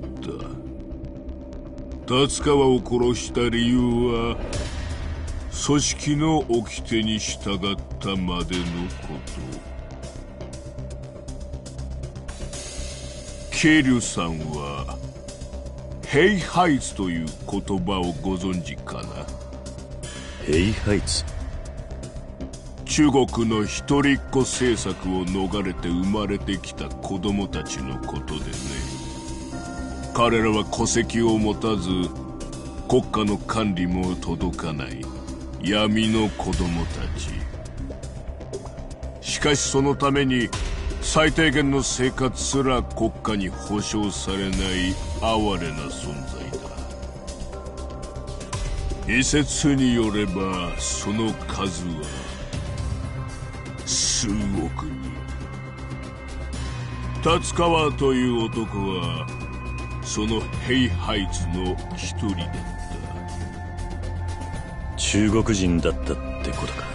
達川を殺した理由は組織の掟に従ったまでのこと。ケリュさんはヘイハイツという言葉をご存知かな？ ヘイハイツ？ 中国の一人っ子政策を逃れて生まれてきた子供たちのことでね。彼らは戸籍を持たず国家の管理も届かない闇の子供たち。しかしそのために最低限の生活すら国家に保障されない哀れな存在だ。一説によればその数は数億人。達川という男はそのヘイハイツの一人だった。 中国人だったってことか。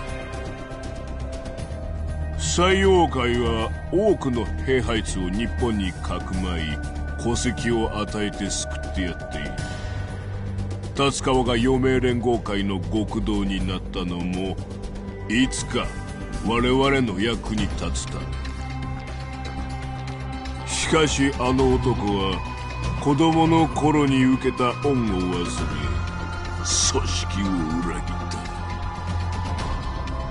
西洋会は多くのヘイハイツを日本にかくまい戸籍を与えて救ってやっている。達川が余命連合会の極道になったのもいつか我々の役に立つため。しかしあの男は子供の頃に受けた恩を忘れ組織を裏切った。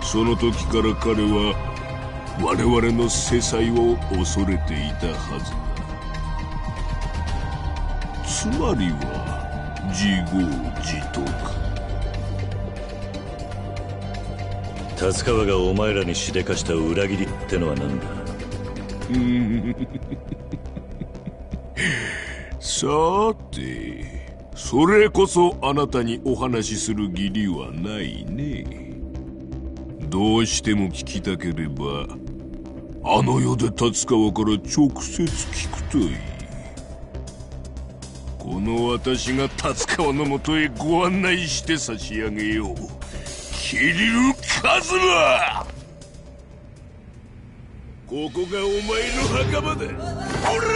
その時から彼は我々の制裁を恐れていたはずだ。つまりは自業自得か。 達川がお前らにしでかした裏切りってのは何だ？ さて、それこそあなたにお話しする義理はないね。どうしても聞きたければあの世で達川から直接聞くといい。この私が達川のもとへご案内して差し上げよう。桐生一馬！ここがお前の墓場だ。おら！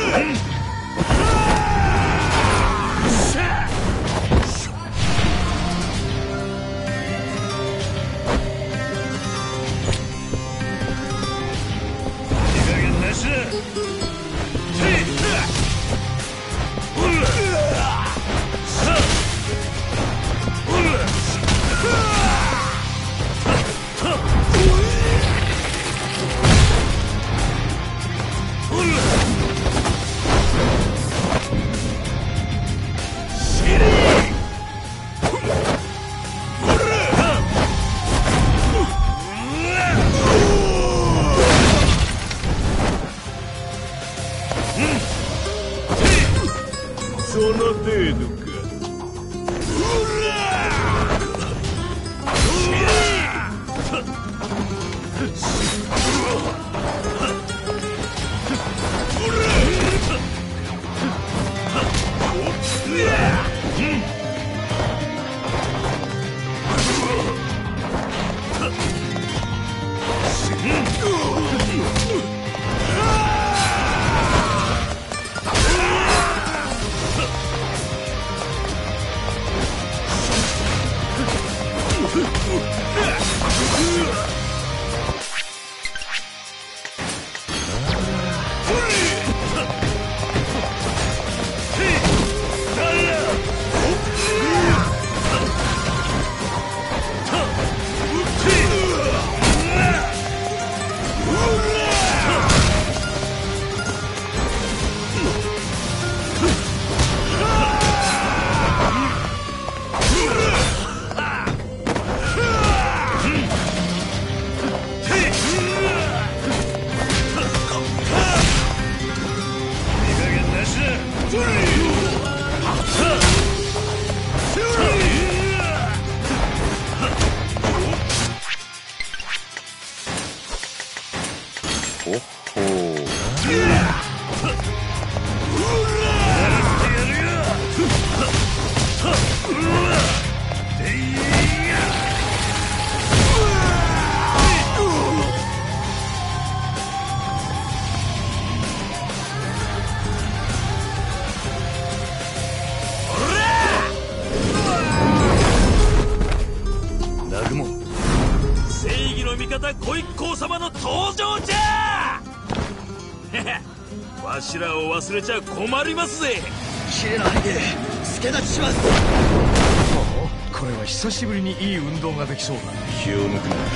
その程度か。 ご一行様の登場じゃわしらを忘れちゃ困りますぜ。 綺麗な兄貴、助立ちします。 これは久しぶりにいい運動ができそうだ。 気を抜くな。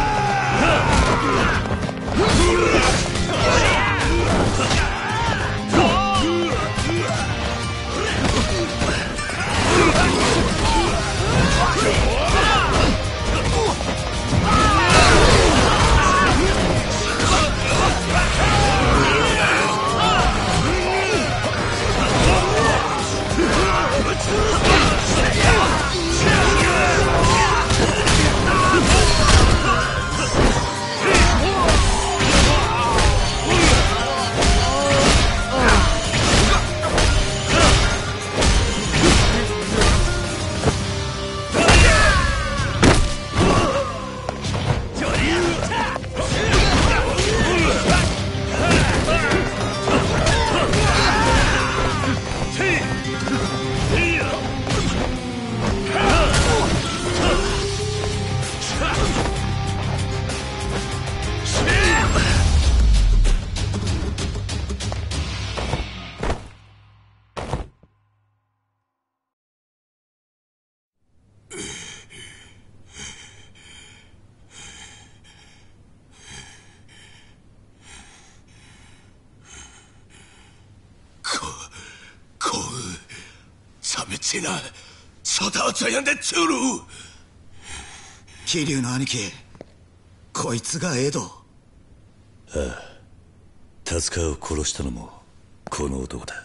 桐生の兄貴、こいつがエド。 ああ、達川を殺したのもこの男だ。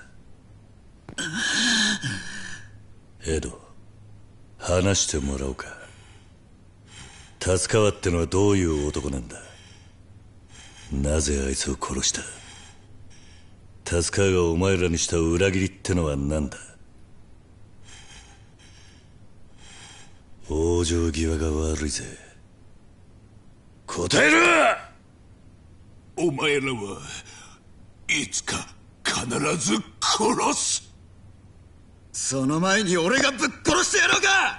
エド、話してもらおうか。達川ってのはどういう男なんだ。なぜあいつを殺した。達川がお前らにした裏切りってのは何だ。往生際が悪いぜ。答えろ。 お前らはいつか必ず殺す。 その前に俺がぶっ殺してやろうか。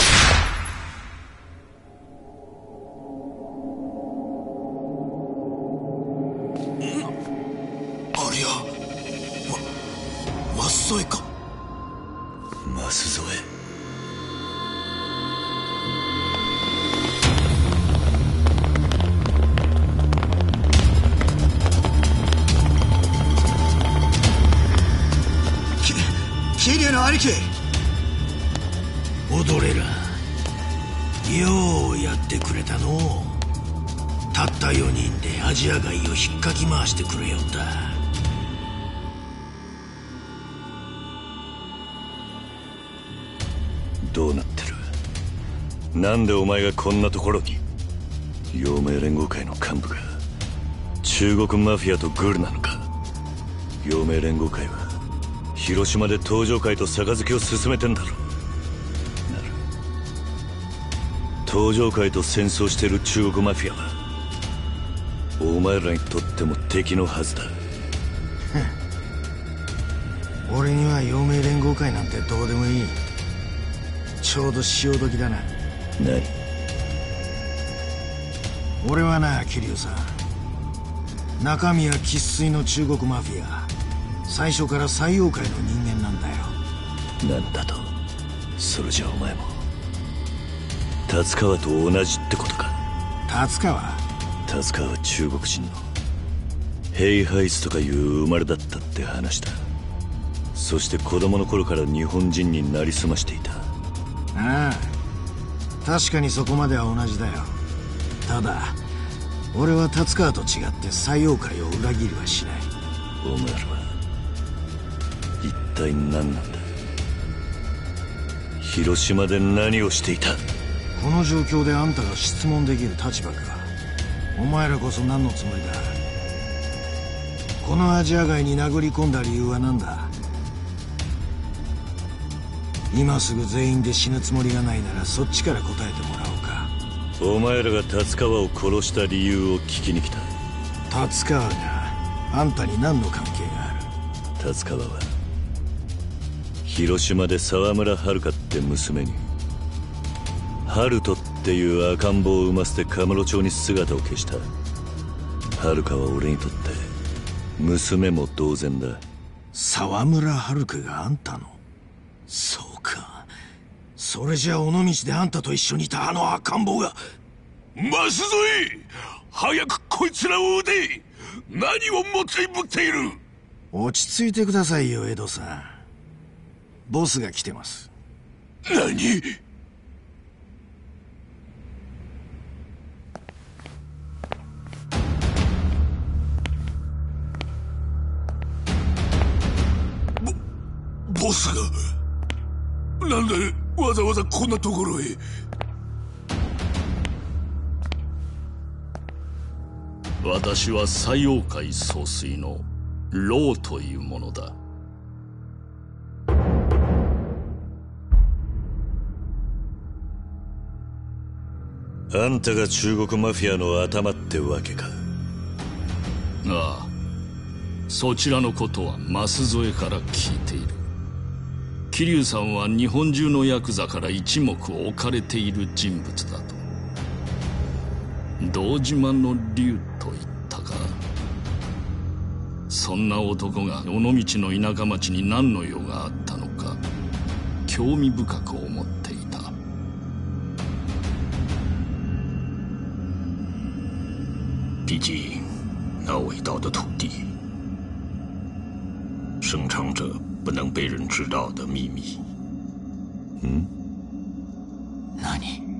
ありゃ、ま、増添か。 増添。 桐生の兄貴。 踊れらようやってくれたの。たったよにんでアジア街を引っかき回してくれよんだ。 どうなってる？なんでお前がこんなところに？陽明連合会の幹部が中国マフィアとグルなのか？陽明連合会は広島で東上会と杯を進めてんだろ。なる。東上会と戦争してる中国マフィアはお前らにとっても敵のはずだ。 俺には陽明連合会なんてどうでもいい。ちょうど潮時だな。 何？ 俺はな、桐生さん、中身は生粋の中国マフィア。最初から西洋界の人間なんだよ。 なんだと？それじゃお前も達川と同じってことか？ 達川？ 達川は中国人のヘイハイツとかいう生まれだったって話だ。そして子供の頃から日本人になりすましていた。 ああ、確かにそこまでは同じだよ。ただ俺は達川と違って西洋界を裏切りはしない。 お前らは一体何なんだ？広島で何をしていた？ この状況であんたが質問できる立場か。お前らこそ何のつもりだ？このアジア街に殴り込んだ理由は何だ？今すぐ全員で死ぬつもりがないならそっちから答えてもらおうか。 お前らが達川を殺した理由を聞きに来た。 達川があんたに何の関係がある？ 達川は広島で沢村遥って娘に春人っていう赤ん坊を産ませてカムロ町に姿を消した。遥は俺にとって娘も同然だ。 沢村遥があんたの？そうか。それじゃ尾道であんたと一緒にいたあの赤ん坊が。 マスゾイ、早くこいつらを撃て。何をもついぶっている？ 落ち着いてくださいよ、エドさん。ボスが来てます。 何？ボ、ボスがなんでわざわざこんなところへ？私は西洋界総帥のローというものだ。 あんたが中国マフィアの頭ってわけか。 ああ、そちらのことは舛添から聞いている。桐生さんは日本中のヤクザから一目置かれている人物だと。堂島の竜と言ったか。そんな男が尾道の田舎町に何の用があったのか興味深く思っていた。 毕竟那伟大的土地生藏着不能被人知道的秘密。 嗯？ 何？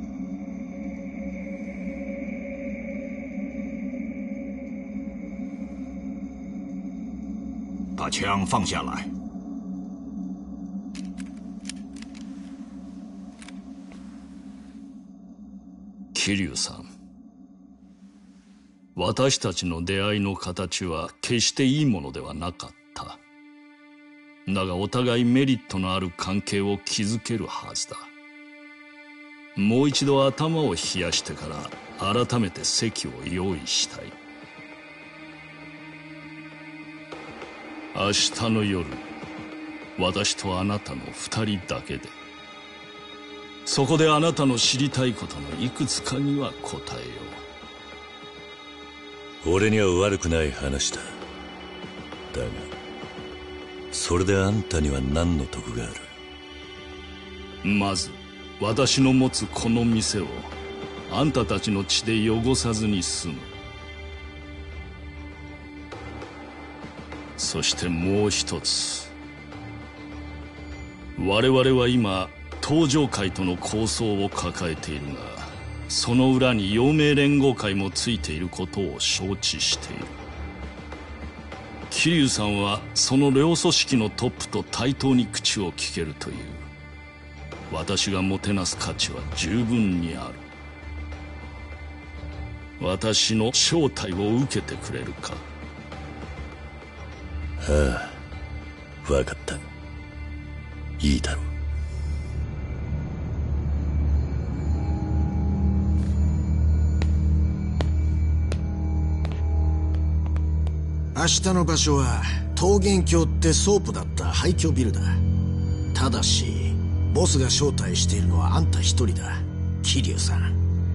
把枪放下来。 桐生さん、私たちの出会いの形は決していいものではなかった。だがお互いメリットのある関係を築けるはずだ。もう一度頭を冷やしてから改めて席を用意したい。明日の夜、私とあなたの二人だけで。そこであなたの知りたいことのいくつかには答えよう。俺には悪くない話だ。だがそれであんたには何の得がある？まず私の持つこの店をあんたたちの血で汚さずに済む。そしてもう一つ、我々は今東上会との抗争を抱えているが、その裏に陽明連合会もついていることを承知している。桐生さんはその両組織のトップと対等に口を聞けるという。 私がもてなす価値は十分にある。私の招待を受けてくれるか？ ああ、分かった。いいだろう。 明日の場所は桃源郷ってソープだった廃墟ビルだ。ただしボスが招待しているのはあんた一人だ、桐生さん。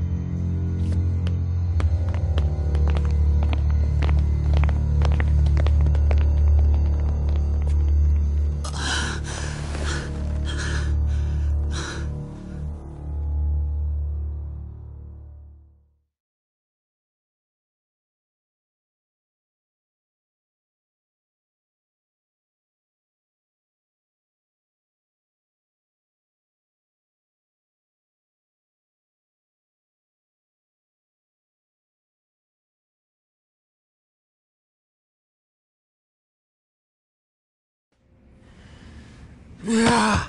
いや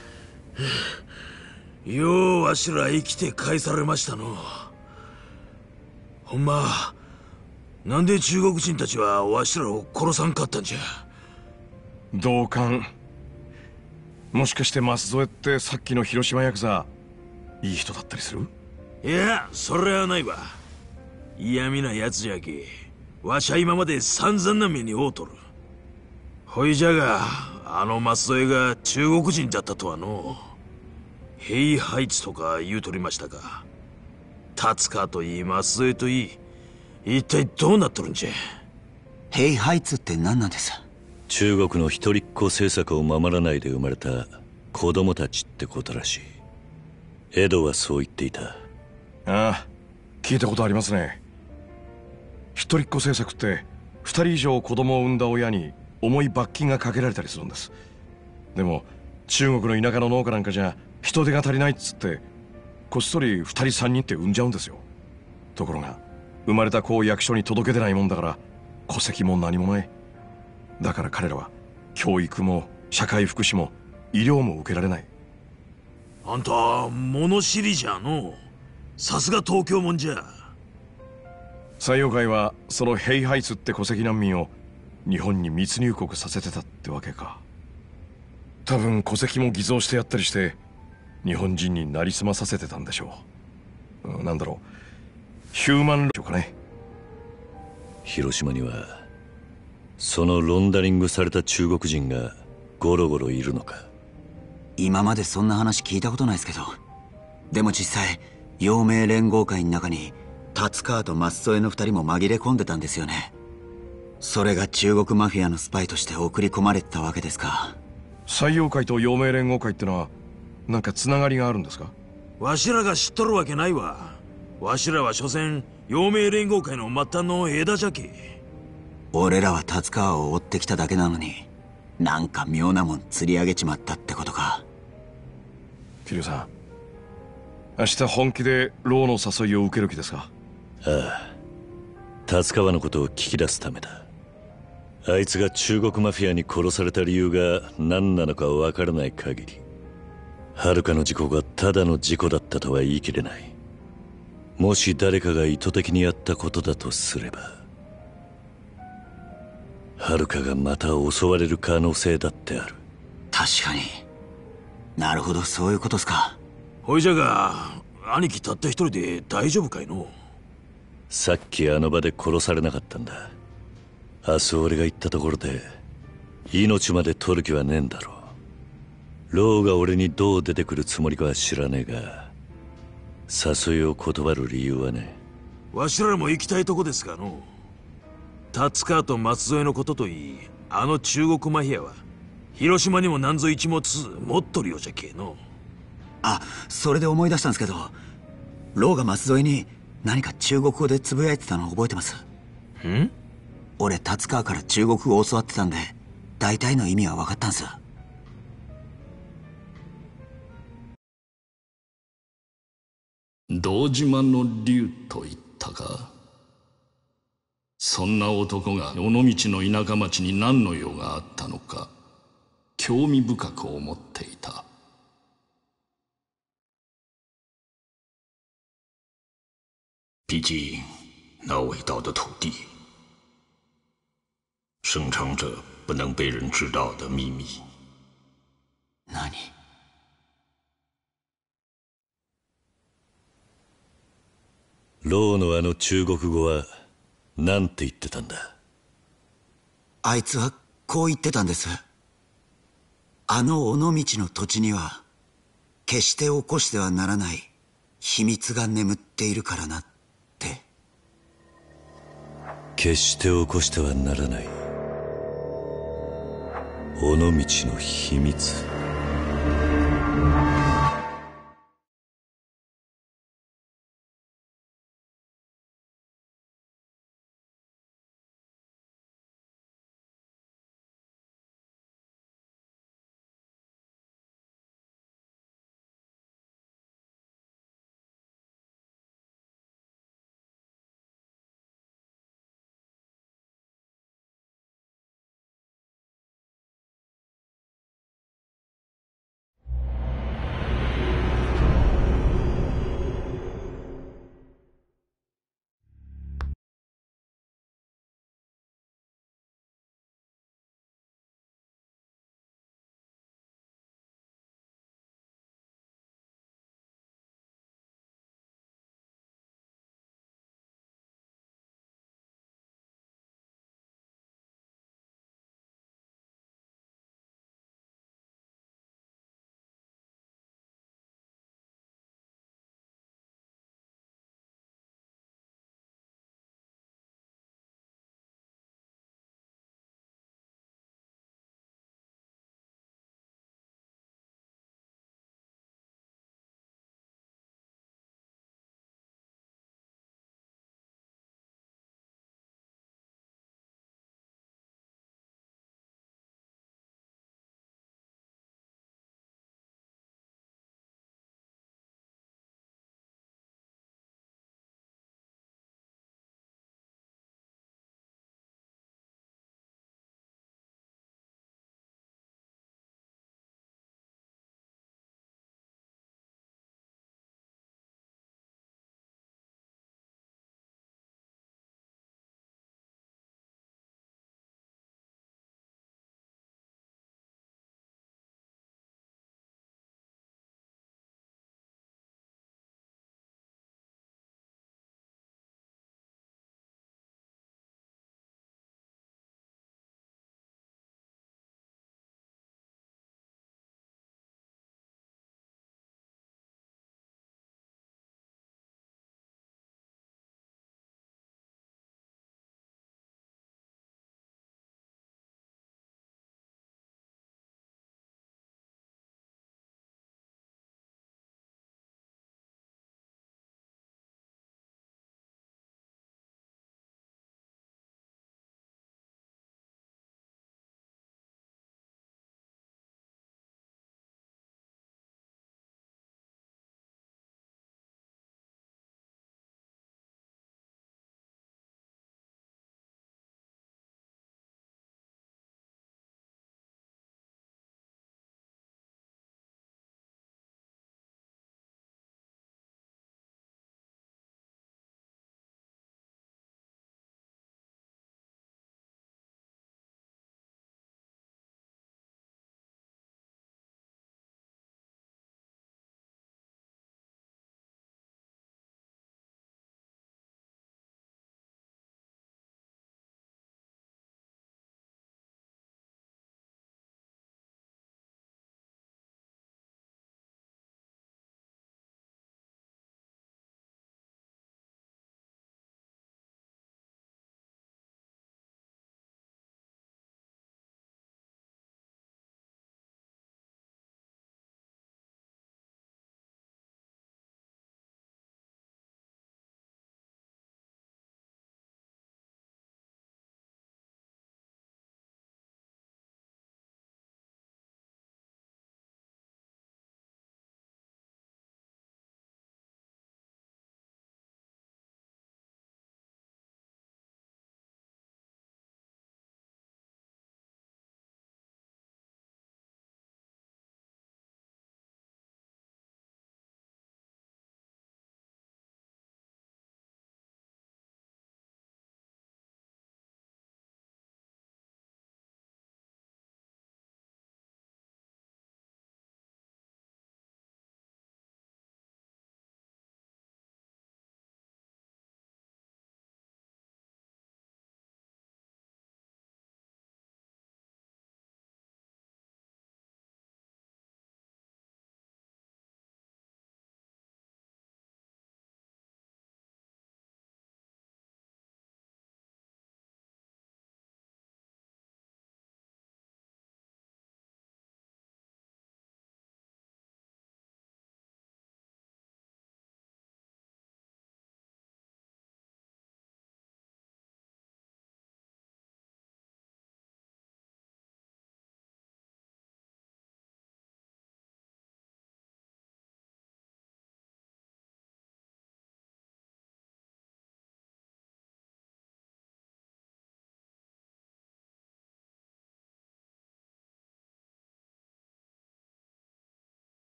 ようわしら生きて帰されましたの。ほんまなんで中国人たちはわしらを殺さんかったんじゃ。 同感。もしかして舛添ってさっきの広島ヤクザいい人だったりする？ いや、それはないわ。嫌味なやつじゃけ。わしは今まで散々な目に遭うとる。ほいじゃがあの舛添が中国人だったとはの。ヘイハイツとか言うとりましたか。達川といい舛添といい、一体どうなっとるんじゃ。 ヘイハイツって何なんです？ 中国の一人っ子政策を守らないで生まれた子供たちってことらしい。エドはそう言っていた。 ああ、聞いたことありますね。一人っ子政策って二人以上子供を産んだ親に重い罰金がかけられたりするんです。でも中国の田舎の農家なんかじゃ人手が足りないっつってこっそり二人三人って産んじゃうんですよ。ところが生まれた子を役所に届けてないもんだから戸籍も何もない。だから彼らは教育も社会福祉も医療も受けられない。 あんた物知りじゃの。さすが東京もんじゃ。 採用会はそのヘイハイツって戸籍難民を日本に密入国させてたってわけか。多分戸籍も偽造してやったりして日本人になりすまさせてたんでしょう。うん、なんだろう、ヒューマンローかね。 広島にはそのロンダリングされた中国人がゴロゴロいるのか？ 今までそんな話聞いたことないですけど、でも実際陽明連合会の中に達川と舛添の二人も紛れ込んでたんですよね。それが中国マフィアのスパイとして送り込まれてたわけですか。 採用会と陽明連合会ってのはなんかつながりがあるんですか？ わしらが知っとるわけないわ。わしらは所詮陽明連合会の末端の枝じゃけ。 俺らは達川を追ってきただけなのになんか妙なもん釣り上げちまったってことか。 桐生さん、明日本気でローの誘いを受ける気ですか？ ああ、達川のことを聞き出すためだ。あいつが中国マフィアに殺された理由が何なのかわからない限り、遥の事故がただの事故だったとは言い切れない。もし誰かが意図的にやったことだとすれば、遥がまた襲われる可能性だってある。 確かに。なるほど、そういうことっすか。 ほいじゃが兄貴たった一人で大丈夫かいの？ さっきあの場で殺されなかったんだ。明日俺が行ったところで命まで取る気はねえんだろう。ローが俺にどう出てくるつもりかは知らねえが、誘いを断る理由はね。 わしらも行きたいとこですがの。達川と舛添のことといい、あの中国マフィアは広島にも何ぞ一物持っとるようじゃけえの。 あ、それで思い出したんですけど、ローが舛添に何か中国語でつぶやいてたの覚えてます？ ん？ 俺達川から中国語を教わってたんで大体の意味は分かったんす。 堂島の竜と言ったか。そんな男が尾道の田舎町に何の用があったのか興味深く思っていた。 毕竟那伟大的土地生长着不能被人知道的秘密。 何？ ローのあの中国語は何て言ってたんだ？ あいつはこう言ってたんです。あの尾道の土地には決して起こしてはならない秘密が眠っているからなって。 決して起こしてはならない尾道の秘密。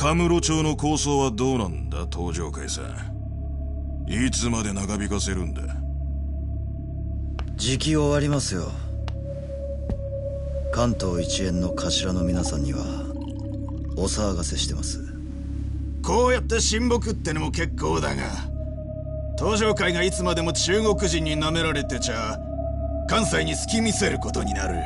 カムロ町の構想はどうなんだ、東上会さん。いつまで長引かせるんだ。 時期終わりますよ。関東一円の頭の皆さんにはお騒がせしてます。 こうやって親睦ってのも結構だが、東上会がいつまでも中国人に舐められてちゃ関西に隙見せることになる。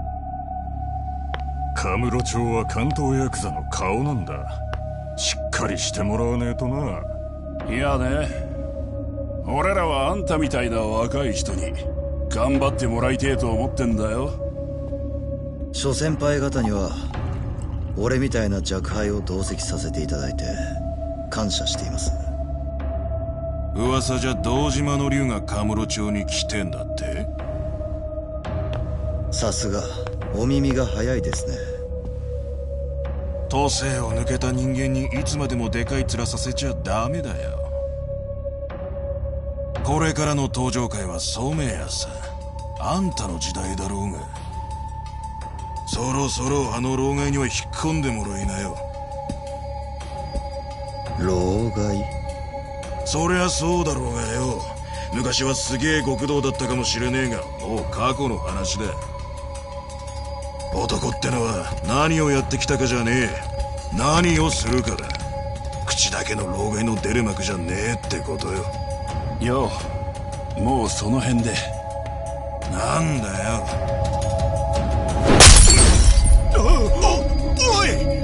カムロ町は関東ヤクザの顔なんだ。しっかりしてもらわねえとな。 いやね、俺らはあんたみたいな若い人に頑張ってもらいてえと思ってんだよ。 諸先輩方には俺みたいな若輩を同席させていただいて感謝しています。 噂じゃ堂島の竜がカムロ町に来てんだって。 さすがお耳が早いですね。 都政を抜けた人間にいつまでもでかい面させちゃダメだよ。これからの東上会は染谷さ、あんたの時代だろうが、そろそろあの老害には引っ込んでもらいなよ。 老害？ そりゃそうだろうがよ。昔はすげえ極道だったかもしれねえが、もう過去の話だ。男ってのは何をやってきたかじゃねえ、何をするかだ。口だけの老害の出る幕じゃねえってことよ。 よう、もうその辺で。 なんだよ。 お、おい！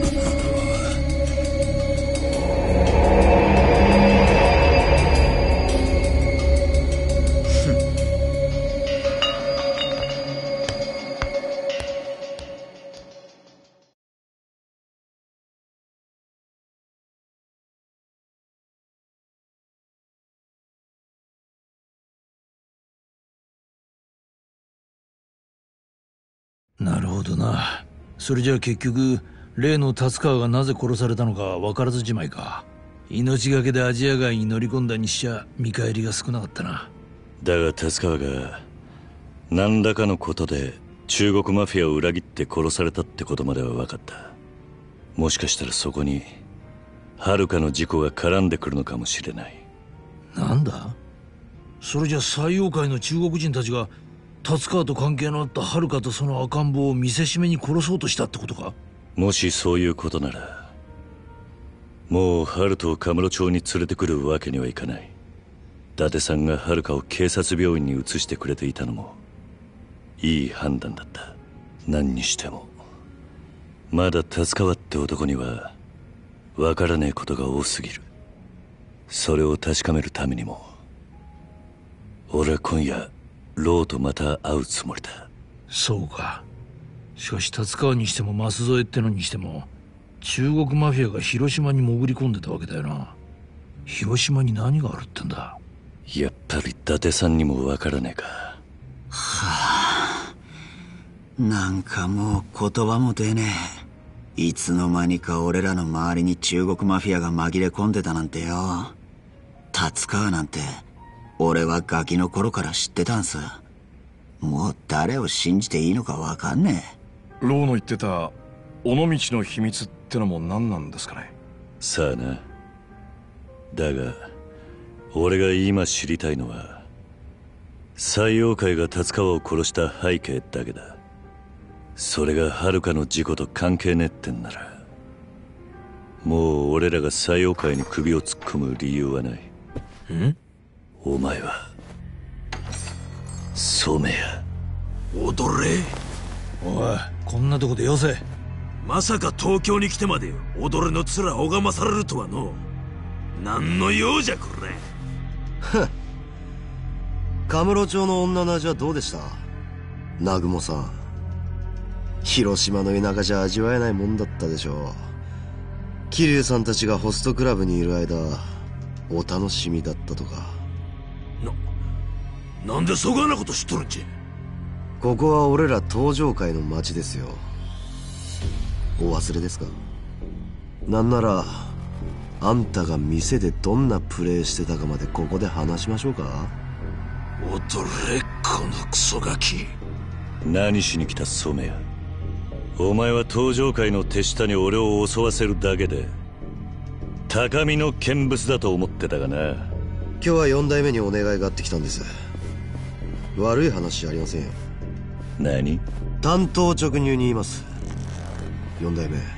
なるほどな。それじゃあ結局例の達川がなぜ殺されたのか分からずじまいか。命がけでアジア街に乗り込んだにしちゃ見返りが少なかったな。 だが達川が何らかのことで中国マフィアを裏切って殺されたってことまでは分かった。もしかしたらそこに遥の事故が絡んでくるのかもしれない。 なんだそれじゃ西洋界の中国人たちが達川と関係のあった遥とその赤ん坊を見せしめに殺そうとしたってことか。 もしそういうことならもう遥人をカムロ町に連れてくるわけにはいかない。伊達さんが遥を警察病院に移してくれていたのもいい判断だった。何にしてもまだ達川って男には分からねえことが多すぎる。それを確かめるためにも俺は今夜ローとまた会うつもりだ。 そうか。しかし達川にしても舛添ってのにしても中国マフィアが広島に潜り込んでたわけだよな。広島に何があるってんだ。 やっぱり伊達さんにも分からねえか。 はあ、なんかもう言葉も出ねえ。いつの間にか俺らの周りに中国マフィアが紛れ込んでたなんてよ。達川なんて俺はガキの頃から知ってたんす。もう誰を信じていいのか分かんねえ。 ローの言ってた尾道の秘密ってのも何なんですかね。 さあな。だが俺が今知りたいのは西洋会が達川を殺した背景だけだ。それが遥の事故と関係ねえってんならもう俺らが西洋会に首を突っ込む理由はない。 ん？ お前は染谷。 踊れ。 おい、こんなとこでよせ。 まさか東京に来てまで踊れの面拝まされるとはの。何の用じゃこれ。 ふっ。カムロ町の女の味はどうでした？南雲さん。広島の田舎じゃ味わえないもんだったでしょう。桐生さんたちがホストクラブにいる間お楽しみだったとか。 な、なんでそがなこと知っとるんじゃ。 ここは俺ら東上界の町ですよ。お忘れですか？なんならあんたが店でどんなプレイしてたかまでここで話しましょうか？ 踊れこのクソガキ。 何しに来た染谷。お前は東上界の手下に俺を襲わせるだけで高みの見物だと思ってたがな。 今日はよん代目にお願いがあってきたんです。悪い話じゃありませんよ。 何？ 単刀直入に言います。よん代目、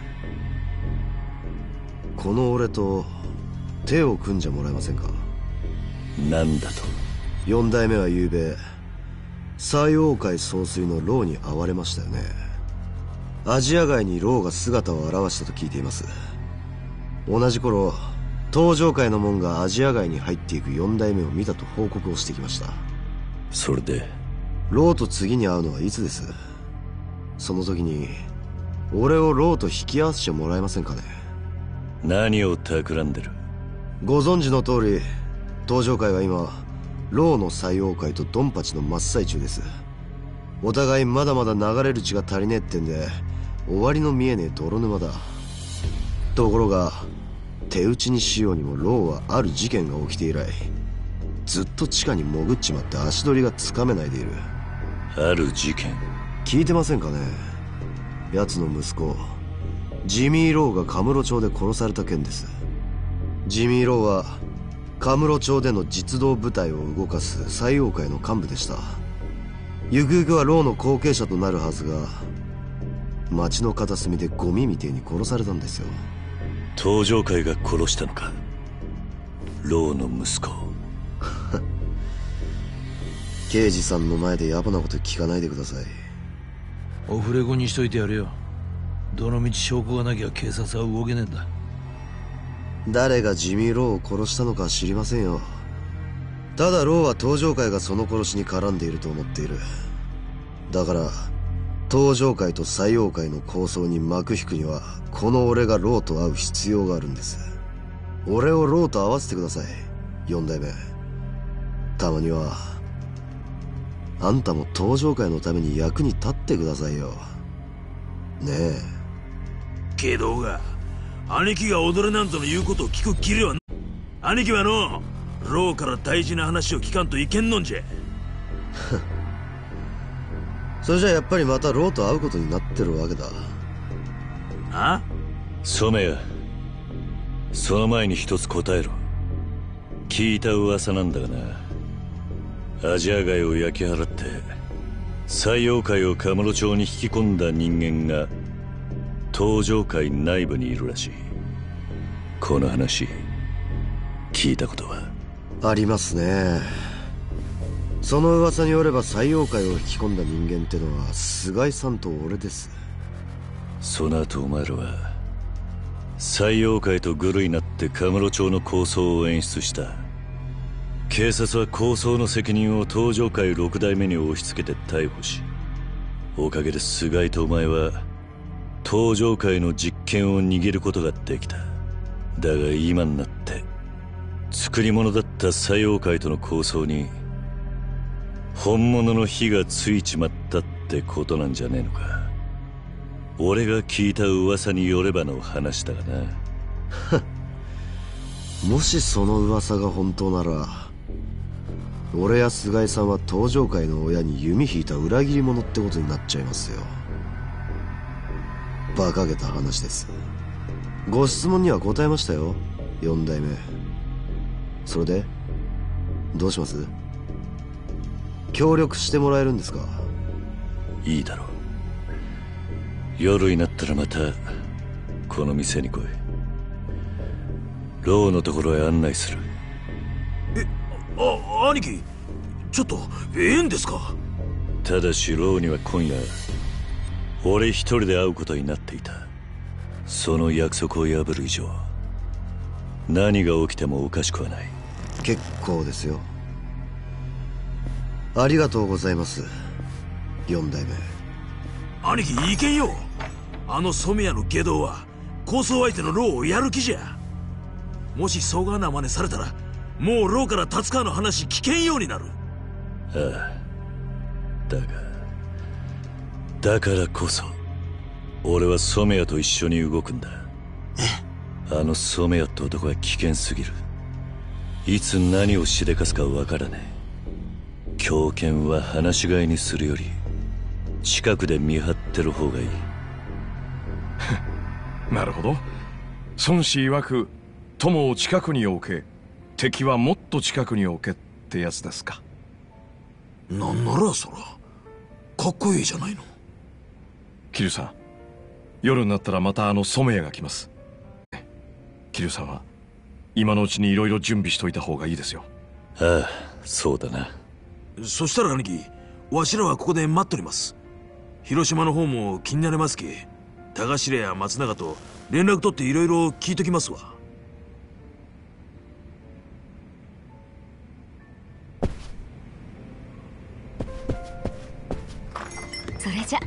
この俺と手を組んじゃもらえませんか？ なんだと？ よん代目は昨べ西欧海総帥の牢に遭われましたよね。アジア街に牢が姿を現したと聞いています。同じ頃東上界の門がアジア街に入っていくよん代目を見たと報告をしてきました。 それで牢と次に会うのはいつです？その時に俺を牢と引き合わせてもらえませんかね？ 何を企んでる？ ご存知の通り東上界は今牢の西欧界とドンパチの真っ最中です。お互いまだまだ流れる血が足りねえってんで終わりの見えねえ泥沼だ。ところが手打ちにしようにも牢はある事件が起きて以来ずっと地下に潜っちまって足取りがつかめないでいる。 ある事件？ 聞いてませんかね？奴の息子ジミー・ローがカムロ町で殺された件です。ジミー・ローはカムロ町での実動部隊を動かす西欧会の幹部でした。ゆくゆくはローの後継者となるはずが町の片隅でゴミみてえに殺されたんですよ。 東上会が殺したのか？ローの息子。 刑事さんの前で野暮なこと聞かないでください。 オフレコにしといてやるよ。どのみち証拠がなきゃ警察は動けねえんだ。 誰がジミー・ローを殺したのか知りませんよ。ただローは東上会がその殺しに絡んでいると思っている。だから東上会と西欧会の抗争に幕引くにはこの俺がローと会う必要があるんです。俺をローと会わせてください、よん代目。たまにはあんたも東上会のために役に立ってくださいよ。ねえ。 けどが兄貴が踊れなんぞの言うことを聞くきりはな。兄貴はのローから大事な話を聞かんといけんのんじゃ。 それじゃやっぱりまたローと会うことになってるわけだ。 あ？ 染谷、その前に一つ答えろ。聞いた噂なんだがな、アジア街を焼き払って西洋界をカムロ町に引き込んだ人間が東上界内部にいるらしい。この話聞いたことは？ ありますね。その噂によれば西洋界を引き込んだ人間ってのは菅井さんと俺です。 その後お前らは西洋界とグルになってカムロ町の抗争を演出した。警察は抗争の責任を東上界六代目に押し付けて逮捕し、おかげで菅井とお前は東上界の実権を握ることができた。だが今になって作り物だった西洋界との抗争に本物の火がついちまったってことなんじゃねえのか。俺が聞いた噂によればの話だがな。 もしその噂が本当なら俺や菅井さんは東上界の親に弓引いた裏切り者ってことになっちゃいますよ。馬鹿げた話です。ご質問には答えましたよ、よん代目。それでどうします？協力してもらえるんですか？ いいだろう。夜になったらまたこの店に来い。ローのところへ案内する。 え、あ、兄貴、ちょっとええんですか？ ただしローには今夜俺一人で会うことになっていた。その約束を破る以上何が起きてもおかしくはない。 結構ですよ。ありがとうございます、よん代目。 兄貴いけんよ。あの染谷の下道は抗争相手のローをやる気じゃ。もしそがな真似されたらもうローから達川の話聞けんようになる。 ああ、だがだからこそ俺は染谷と一緒に動くんだ。あの染谷って男は危険すぎる。いつ何をしでかすかわからねえ。狂犬は放し飼いにするより近くで見張ってる方がいい。 なるほど。孫子曰く友を近くに置け、敵はもっと近くに置けってやつですか。 なんならそらかっこいいじゃないの。 桐生さん、夜になったらまたあの染谷が来ます。桐生さんは今のうちにいろいろ準備しといた方がいいですよ。 ああ、そうだな。 そしたら兄貴、わしらはここで待っとります。広島の方も気になりますけ、田頭や松永と連絡取っていろいろ聞いときますわ。 それじゃ。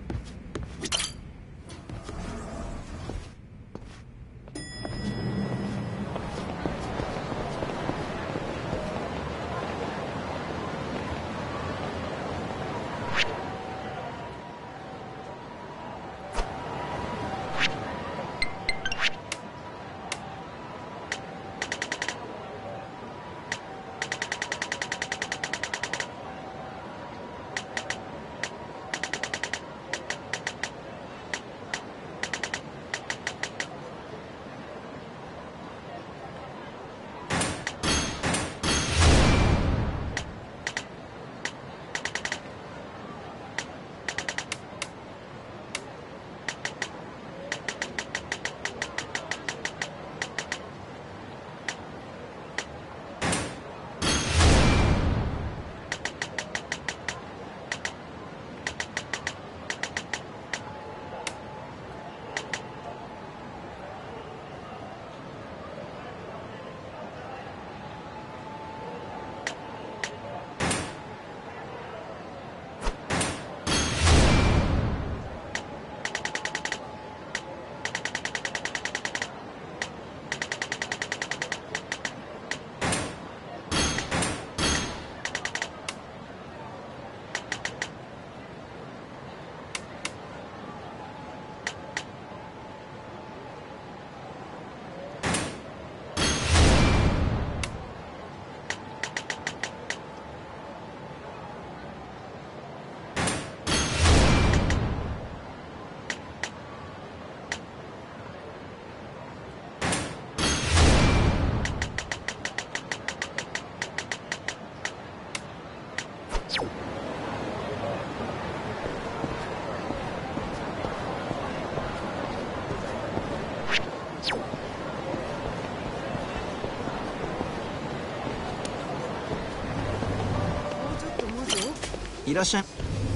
いらっしゃい。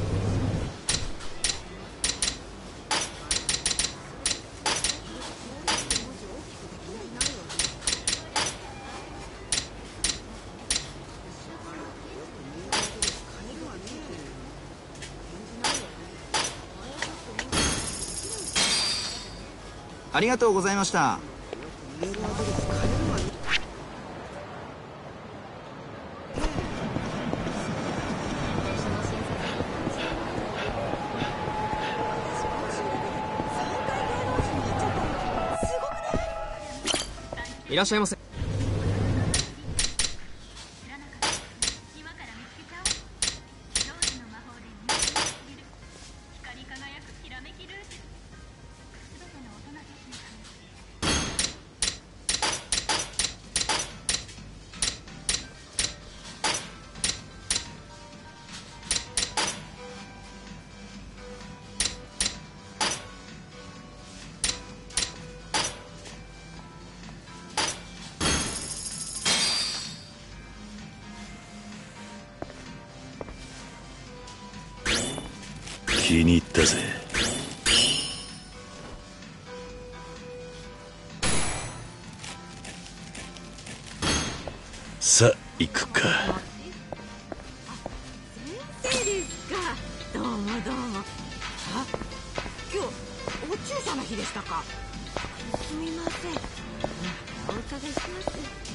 ありがとうございました。 いらっしゃいませ。 気に入ったぜ。さあ行くか。 先生ですか。どうもどうも。あ、今日お注射の日でしたか。すみません。お伺いします。